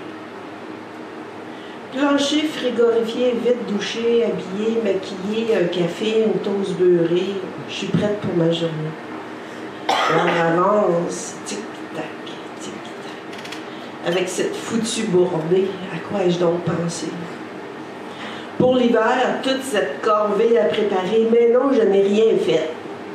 Plancher frigorifié, vite douché, habillé, maquillé, un café, une toast beurrée. Je suis prête pour ma journée. On avance, tic-tac, tic-tac. Avec cette foutue bourbée, à quoi ai-je donc pensé? Pour l'hiver, toute cette corvée à préparer, mais non, je n'ai rien fait.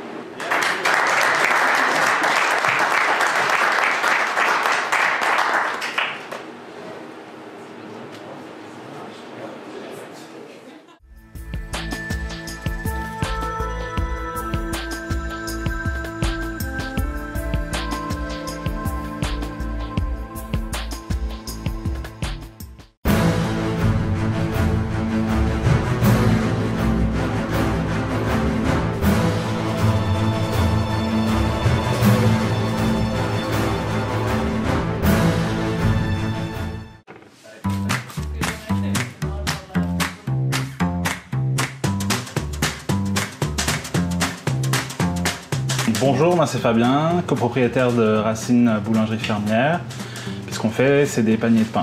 Bonjour, moi c'est Fabien, copropriétaire de Racine Boulangerie Fermière. Puis ce qu'on fait, c'est des paniers de pain.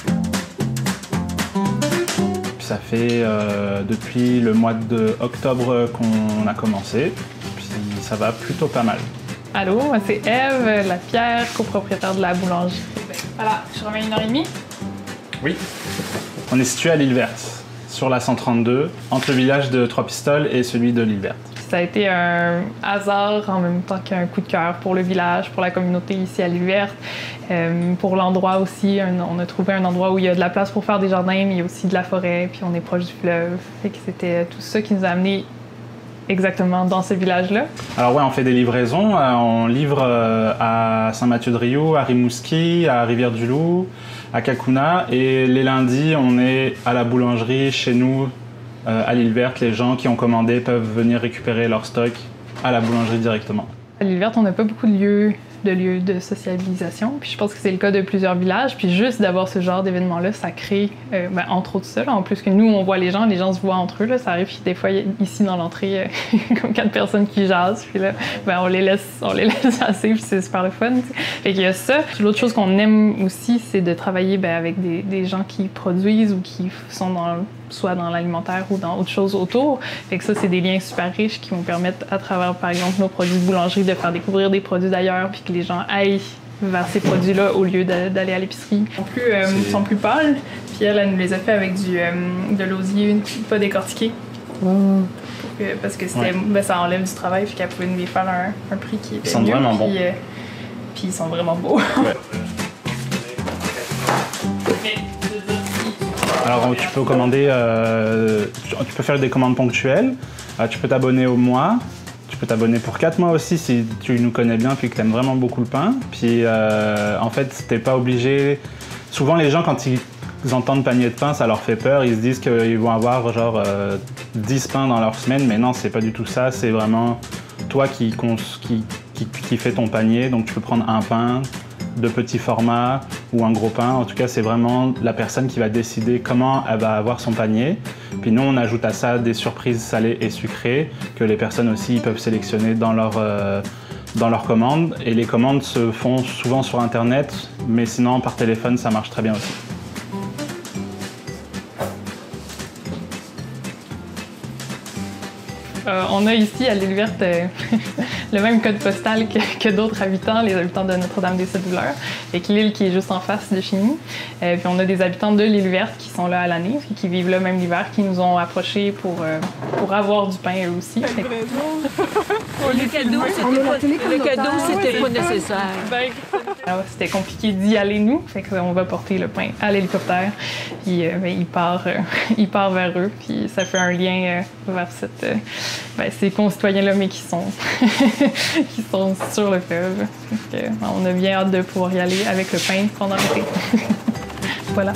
Puis ça fait depuis le mois d'octobre qu'on a commencé. Puis ça va plutôt pas mal. Allô, moi c'est Ève Lapierre, copropriétaire de la boulangerie. Voilà, je reviens 1h30. Oui. On est situé à l'Île Verte, sur la 132, entre le village de Trois-Pistoles et celui de l'Île Verte. Ça a été un hasard en même temps qu'un coup de cœur pour le village, pour la communauté ici à l'Île Verte, pour l'endroit aussi. On a trouvé un endroit où il y a de la place pour faire des jardins, mais il y a aussi de la forêt, puis on est proche du fleuve. Fait que c'était tout ça qui nous a amenés exactement dans ce village-là. Alors ouais, on fait des livraisons. On livre à Saint-Mathieu-de-Rioux, à Rimouski, à Rivière-du-Loup, à Cacouna. Et les lundis, on est à la boulangerie chez nous, à l'Île Verte. Les gens qui ont commandé peuvent venir récupérer leur stock à la boulangerie directement. À l'Île Verte, on n'a pas beaucoup de lieux de sociabilisation. Puis je pense que c'est le cas de plusieurs villages. Puis juste d'avoir ce genre d'événement-là, ça crée, entre autres ça. Là, en plus que nous, on voit les gens se voient entre eux. Là, ça arrive des fois ici dans l'entrée, comme 4 personnes qui jasent. Puis là, on les laisse assis, puis c'est super le fun. T'sais. Fait qu'il y a ça. Puis l'autre chose qu'on aime aussi, c'est de travailler avec des gens qui produisent ou qui sont soit dans l'alimentaire ou dans autre chose autour. Fait que ça, c'est des liens super riches qui vont permettre, à travers, par exemple, nos produits de boulangerie, de faire découvrir des produits d'ailleurs, puis que les gens aillent vers ces produits-là au lieu d'aller à l'épicerie. Ils sont plus pâles, puis elle nous les a fait avec de l'osier pas décortiqué. Parce que ça enlève du travail, puis qu'elle pouvait nous les faire un prix qui était mieux. Ils sont vraiment bons. Puis ils sont vraiment beaux. Ouais. Alors tu peux commander, tu peux faire des commandes ponctuelles, tu peux t'abonner au mois, tu peux t'abonner pour 4 mois aussi si tu nous connais bien puis que tu aimes vraiment beaucoup le pain. Puis en fait, t'es pas obligé. Souvent les gens quand ils entendent panier de pain, ça leur fait peur, ils se disent qu'ils vont avoir genre 10 pains dans leur semaine, mais non, c'est pas du tout ça, c'est vraiment toi qui fais ton panier, donc tu peux prendre un pain, de petit format ou un gros pain. En tout cas, c'est vraiment la personne qui va décider comment elle va avoir son panier. Puis nous, on ajoute à ça des surprises salées et sucrées que les personnes aussi peuvent sélectionner dans leurs commandes. Et les commandes se font souvent sur Internet, mais sinon par téléphone, ça marche très bien aussi. On a ici à l'île verte le même code postal que d'autres habitants, les habitants de Notre-Dame-des-Sept-Douleurs, avec l'île qui est juste en face de chez nous. Puis on a des habitants de l'île verte qui sont là à l'année, qui vivent là même l'hiver, qui nous ont approchés pour avoir du pain eux aussi. Le cadeau, c'était pas nécessaire. C'était compliqué d'y aller nous, fait qu'on va porter le pain à l'hélicoptère, puis il part vers eux, puis ça fait un lien vers ces concitoyens-là, mais qui sont qui sont sur le fleuve. Donc, on a bien hâte de pouvoir y aller avec le pain pendant l'été. Voilà.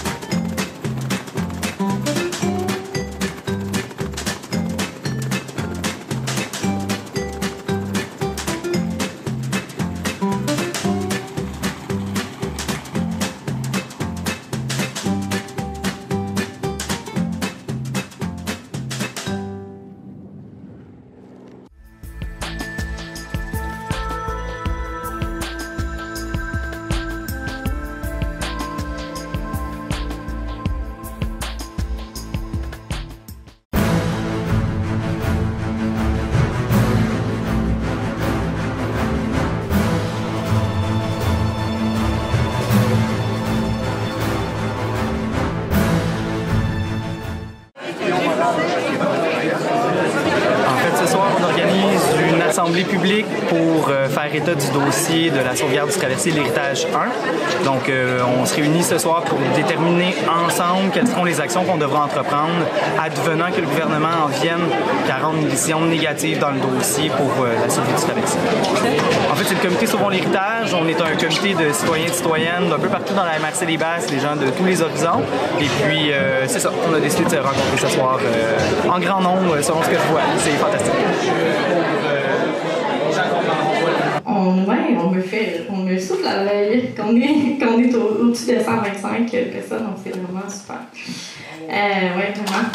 Assemblée publique pour faire état du dossier de la sauvegarde du traversier l'héritage 1. Donc, on se réunit ce soir pour déterminer ensemble quelles seront les actions qu'on devra entreprendre, advenant que le gouvernement en vienne qu'à rendre une décision négative dans le dossier pour la sauvegarde du traversier. En fait, c'est le comité Sauvons l'héritage. On est un comité de citoyens et de citoyennes d'un peu partout dans la MRC des Basses, les gens de tous les horizons. Et puis, c'est ça, on a décidé de se rencontrer ce soir en grand nombre, selon ce que je vois. C'est fantastique. On me souffle à l'œil quand on est au-dessus de 125 personnes, donc c'est vraiment super. Ouais, vraiment.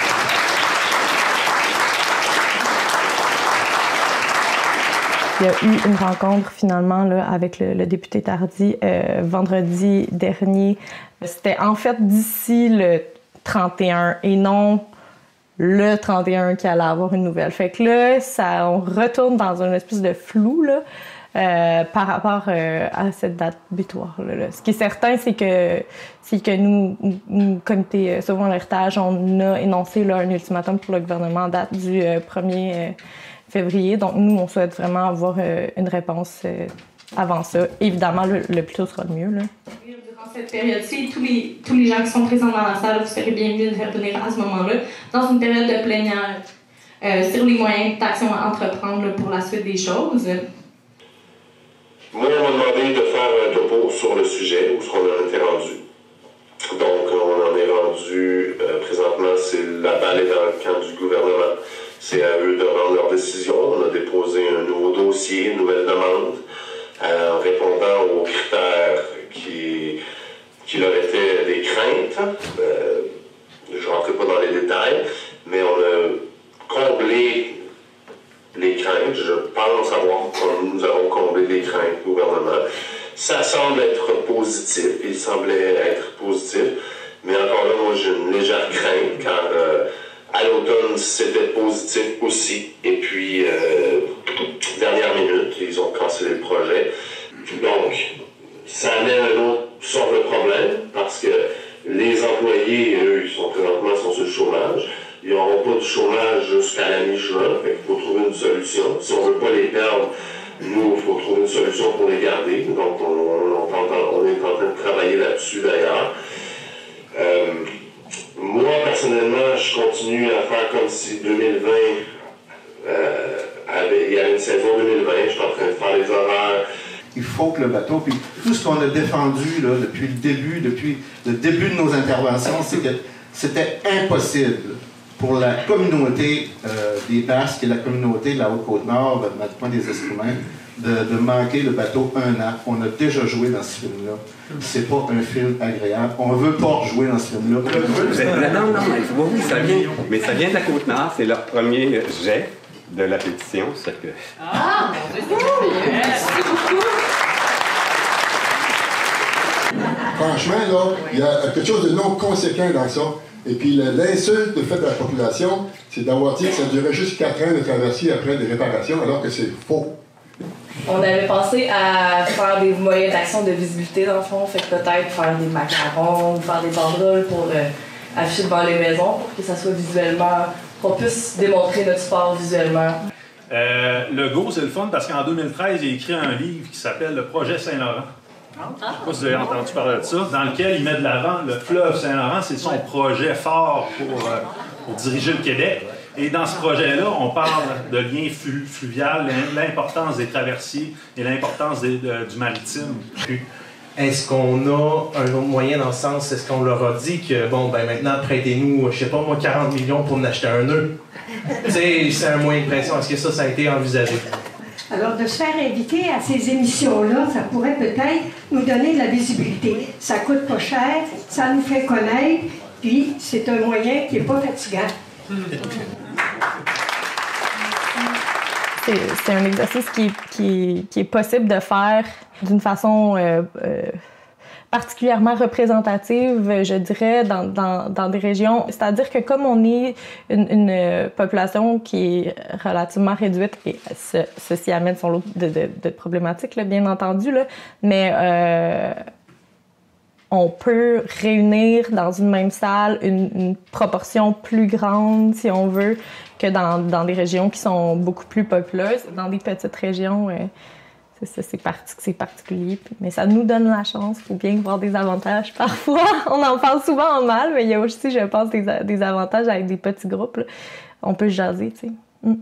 Il y a eu une rencontre finalement là, avec le député Tardy vendredi dernier. C'était en fait d'ici le 31 et non le 31 qui allait avoir une nouvelle. Fait que là, on retourne dans une espèce de flou là, par rapport à cette date butoir. Là. Ce qui est certain, c'est que nous, comité Sauvons l'héritage, on a énoncé là, un ultimatum pour le gouvernement en date du 1er février. Donc nous, on souhaite vraiment avoir une réponse avant ça. Évidemment, le plus tôt sera le mieux. Là. Durant cette période-ci, tous les gens qui sont présents dans la salle, vous serez bienvenus de venir à ce moment-là, dans une période de plénière, sur les moyens d'action à entreprendre là, pour la suite des choses. Moi, on m'a demandé de faire un topo sur le sujet, où est-ce qu'on en était rendu. Donc, on en est rendu, présentement, la balle est dans le camp du gouvernement. C'est à eux de rendre leur décision. On a déposé un nouveau dossier, une nouvelle demande, en répondant aux critères qui leur étaient des craintes. Je ne rentrerai pas dans les détails, mais on a comblé les craintes. Je pense avoir, comme nous avons comblé les craintes du gouvernement. Ça semble être positif, il semblait être positif, mais encore là, moi j'ai une légère crainte, car à l'automne, c'était positif aussi. Et puis, dernière minute, ils ont cancellé le projet. Donc, ça amène une autre sorte de problème, parce que les employés, eux, ils sont présentement sur le chômage. Ils n'auront pas de chômage jusqu'à la mi-juin, fait qu'il faut trouver une solution. Si on ne veut pas les perdre, nous, il faut trouver une solution pour les garder. Donc, on est en train de travailler là-dessus, d'ailleurs. Moi, personnellement, je continue à faire comme si 2020, il y avait une saison 2020, je suis en train de faire les horaires. Il faut que le bateau, puis tout ce qu'on a défendu là, depuis le début de nos interventions, c'est que c'était impossible pour la communauté des Basques et la communauté de la Haute-Côte-Nord, du coin des Esquimaux, de manquer le bateau un an. On a déjà joué dans ce film-là. C'est pas un film agréable. On veut pas jouer dans ce film-là. Non, oui, ça vient. Mais ça vient de la Côte-Nord. C'est leur premier jet de la pétition. Que... Ah, mon Dieu, c'est merci beaucoup. Franchement, là, il y a quelque chose de non conséquent dans ça. Et puis l'insulte faite à la population, c'est d'avoir dit que ça durait juste 4 ans de traversier après des réparations, alors que c'est faux. On avait pensé à faire des moyens d'action de visibilité dans le fond, fait que peut-être faire des macarons, faire des banderoles pour afficher devant les maisons pour que ça soit visuellement, qu'on puisse démontrer notre sport visuellement. Le Go, c'est le fun parce qu'en 2013, il a écrit un livre qui s'appelle Le Projet Saint-Laurent. Je ne sais pas si vous avez entendu parler de ça, dans lequel il met de l'avant le fleuve Saint-Laurent, c'est son projet fort pour diriger le Québec. Et dans ce projet-là, on parle de lien fluvial, l'importance des traversiers et l'importance du maritime. Est-ce qu'on a un autre moyen dans le sens, est-ce qu'on leur a dit que, bon, ben maintenant, prêtez-nous, je sais pas moi, 40 millions pour nous acheter un nœud? C'est un moyen de pression. Est-ce que ça a été envisagé? Alors, de se faire inviter à ces émissions-là, ça pourrait peut-être nous donner de la visibilité. Ça coûte pas cher, ça nous fait connaître, puis c'est un moyen qui n'est pas fatigant. C'est un exercice qui est possible de faire d'une façon particulièrement représentative, je dirais, dans des régions. C'est-à-dire que comme on est une population qui est relativement réduite, et ceci amène son lot de problématiques, là, bien entendu, là, mais on peut réunir dans une même salle une proportion plus grande, si on veut, que dans des régions qui sont beaucoup plus populeuses. Dans des petites régions, c'est particulier. Mais ça nous donne la chance. Il faut bien voir des avantages parfois. On en parle souvent en mal, mais il y a aussi, je pense, des avantages avec des petits groupes, là. On peut jaser, tu sais.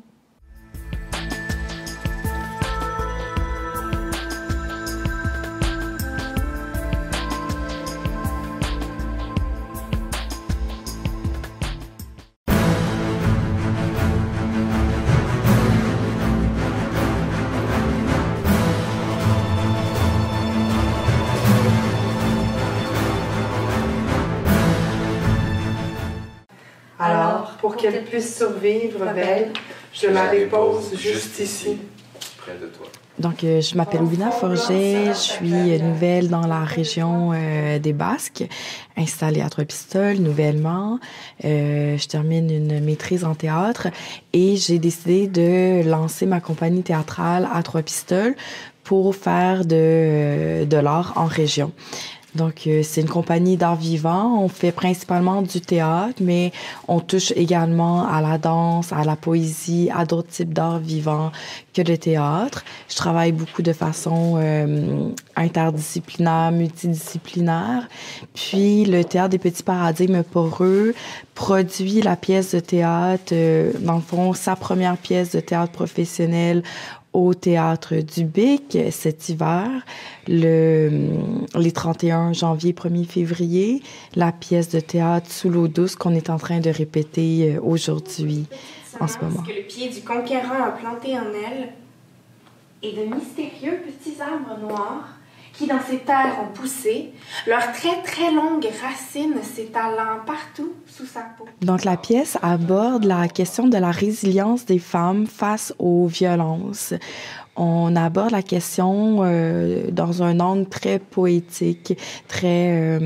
Alors, pour qu'elle puisse survivre, belle, je la dépose juste ici. Près de toi. Donc, je m'appelle Wina Forget, je suis nouvelle dans la région des Basques, installée à Trois-Pistoles nouvellement. Je termine une maîtrise en théâtre et j'ai décidé de lancer ma compagnie théâtrale à Trois-Pistoles pour faire de l'art en région. Donc, c'est une compagnie d'art vivant. On fait principalement du théâtre, mais on touche également à la danse, à la poésie, à d'autres types d'art vivant que le théâtre. Je travaille beaucoup de façon interdisciplinaire, multidisciplinaire. Puis, le Théâtre des Petits Paradigmes Poreux produit la pièce de théâtre, dans le fond, sa première pièce de théâtre professionnel au Théâtre du Bic cet hiver, les 31 janvier, 1er février, la pièce de théâtre Sous l'eau douce qu'on est en train de répéter aujourd'hui en ce moment. Que le pied du conquérant a planté en elle, et de mystérieux petits arbres noirs qui dans ces terres ont poussé, leurs très très longues racines s'étalant partout sous sa peau. Donc la pièce aborde la question de la résilience des femmes face aux violences. On aborde la question dans un angle très poétique, très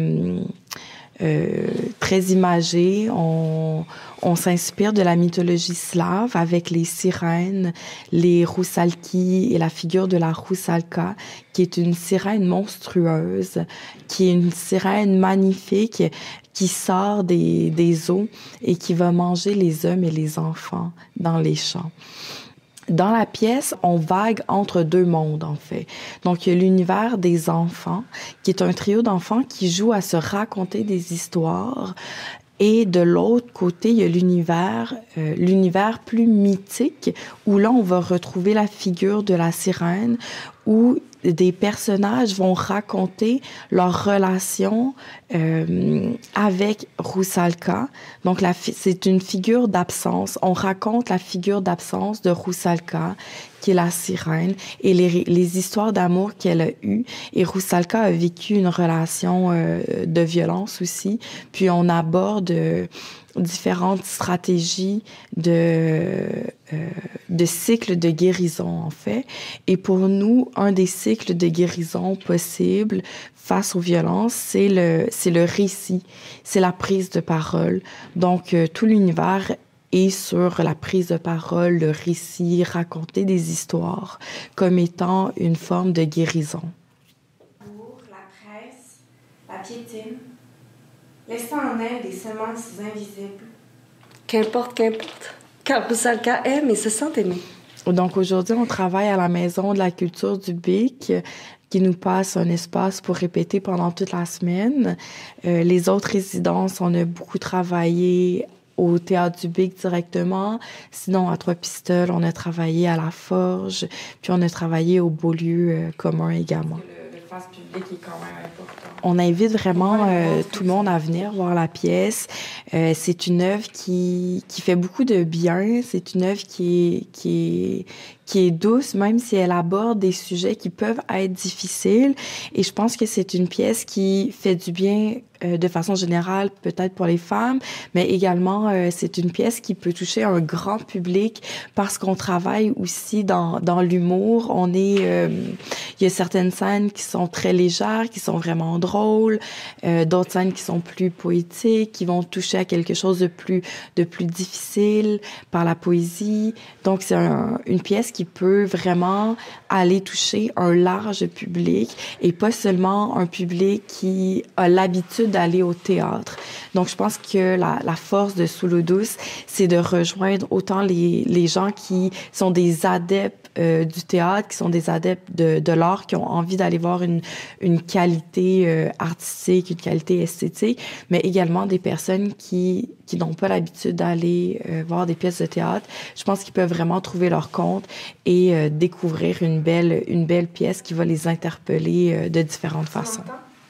imagé. On s'inspire de la mythologie slave avec les sirènes, les roussalki et la figure de la roussalka, qui est une sirène monstrueuse, qui est une sirène magnifique qui sort des eaux et qui va manger les hommes et les enfants dans les champs. Dans la pièce, on vague entre deux mondes, en fait. Donc, il y a l'univers des enfants, qui est un trio d'enfants qui jouent à se raconter des histoires. Et de l'autre côté, il y a l'univers plus mythique, où là, on va retrouver la figure de la sirène, où des personnages vont raconter leur relation avec Roussalka. Donc, c'est une figure d'absence. On raconte la figure d'absence de Roussalka, qui est la sirène, et les histoires d'amour qu'elle a eues. Et Roussalka a vécu une relation de violence aussi. Puis, on aborde différentes stratégies de cycles de guérison, en fait. Et pour nous, un des cycles de guérison possibles face aux violences, c'est le récit, c'est la prise de parole. Donc, tout l'univers est sur la prise de parole, le récit, raconter des histoires comme étant une forme de guérison. Pour la presse, la piétine, laissant en elle des semences invisibles. Qu'importe, car Roussalka aime et se sent aimée. Donc aujourd'hui, on travaille à la Maison de la culture du Bic, qui nous passe un espace pour répéter pendant toute la semaine. Les autres résidences, on a beaucoup travaillé au Théâtre du Bic directement. Sinon, à Trois-Pistoles, on a travaillé à la Forge, puis on a travaillé au Beaulieu commun également. L'espace public est quand même important. On invite vraiment tout le monde à venir voir la pièce. C'est une œuvre qui fait beaucoup de bien. C'est une œuvre qui est douce, même si elle aborde des sujets qui peuvent être difficiles. Et je pense que c'est une pièce qui fait du bien de façon générale, peut-être pour les femmes, mais également, c'est une pièce qui peut toucher un grand public parce qu'on travaille aussi dans l'humour. Il y a certaines scènes qui sont très légères, qui sont vraiment drôles, d'autres scènes qui sont plus poétiques, qui vont toucher à quelque chose de plus difficile par la poésie. Donc, c'est une pièce qui peut vraiment aller toucher un large public et pas seulement un public qui a l'habitude d'aller au théâtre. Donc, je pense que la force de Sous l'eau douce, c'est de rejoindre autant les gens qui sont des adeptes du théâtre, qui sont des adeptes de l'art, qui ont envie d'aller voir une qualité artistique, une qualité esthétique, mais également des personnes qui n'ont pas l'habitude d'aller voir des pièces de théâtre. Je pense qu'ils peuvent vraiment trouver leur compte et découvrir une belle pièce qui va les interpeller de différentes façons.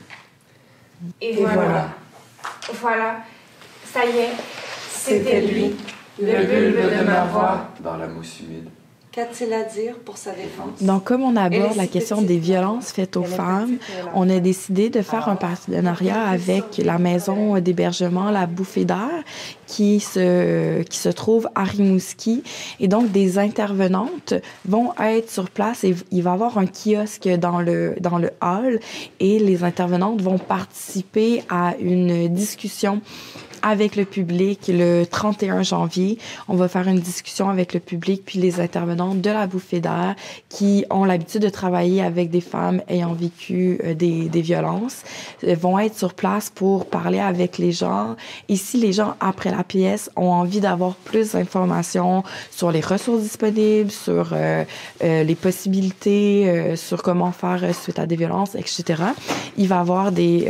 Et voilà. Voilà. Ça y est, c'était lui, le bulbe de ma voix. Dans la mousse humide. Qu'a-t-il à dire pour sa défense? Donc, comme on aborde la question des violences faites aux femmes, on a décidé de faire un partenariat avec la maison d'hébergement La Bouffée d'air qui se trouve à Rimouski. Et donc, des intervenantes vont être sur place et il va y avoir un kiosque dans le hall et les intervenantes vont participer à une discussion avec le public le 31 janvier. On va faire une discussion avec le public puis les intervenantes de La Bouffée d'air qui ont l'habitude de travailler avec des femmes ayant vécu des violences vont être sur place pour parler avec les gens. Et si les gens, après la pièce, ont envie d'avoir plus d'informations sur les ressources disponibles, sur les possibilités, sur comment faire suite à des violences, etc., il va y avoir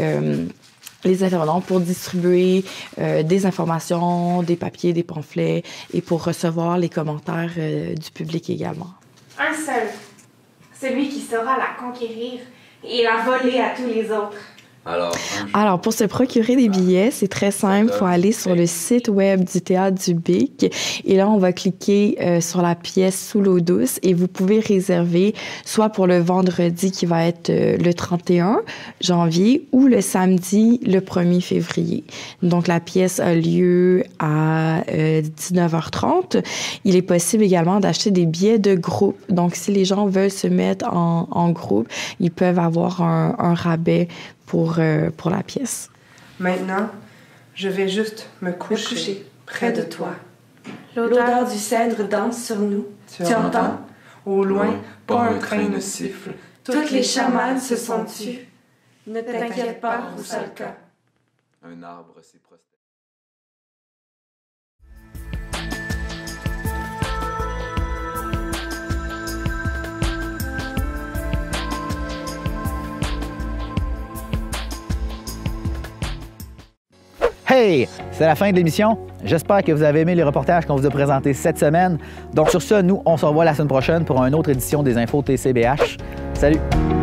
les intervenants pour distribuer des informations, des papiers, des pamphlets et pour recevoir les commentaires du public également. Un seul, celui qui saura la conquérir et la voler à tous les autres. Alors, pour se procurer des billets, c'est très simple. Il faut aller sur le site web du Théâtre du Bic. Et là, on va cliquer sur la pièce Sous l'eau douce et vous pouvez réserver soit pour le vendredi qui va être le 31 janvier ou le samedi le 1er février. Donc, la pièce a lieu à 19h30. Il est possible également d'acheter des billets de groupe. Donc, si les gens veulent se mettre en groupe, ils peuvent avoir un rabais pour la pièce. Maintenant, je vais juste me coucher près de toi. L'odeur du cèdre danse sur nous. Tu entends? Au loin, pas un crin ne siffle. Toutes les chamans se sont tues. Ne t'inquiète pas, Roussalka. Un arbre s'est prosterné. Hey! C'est la fin de l'émission. J'espère que vous avez aimé les reportages qu'on vous a présentés cette semaine. Donc sur ça, nous, on se revoit la semaine prochaine pour une autre édition des Infos TCBH. Salut!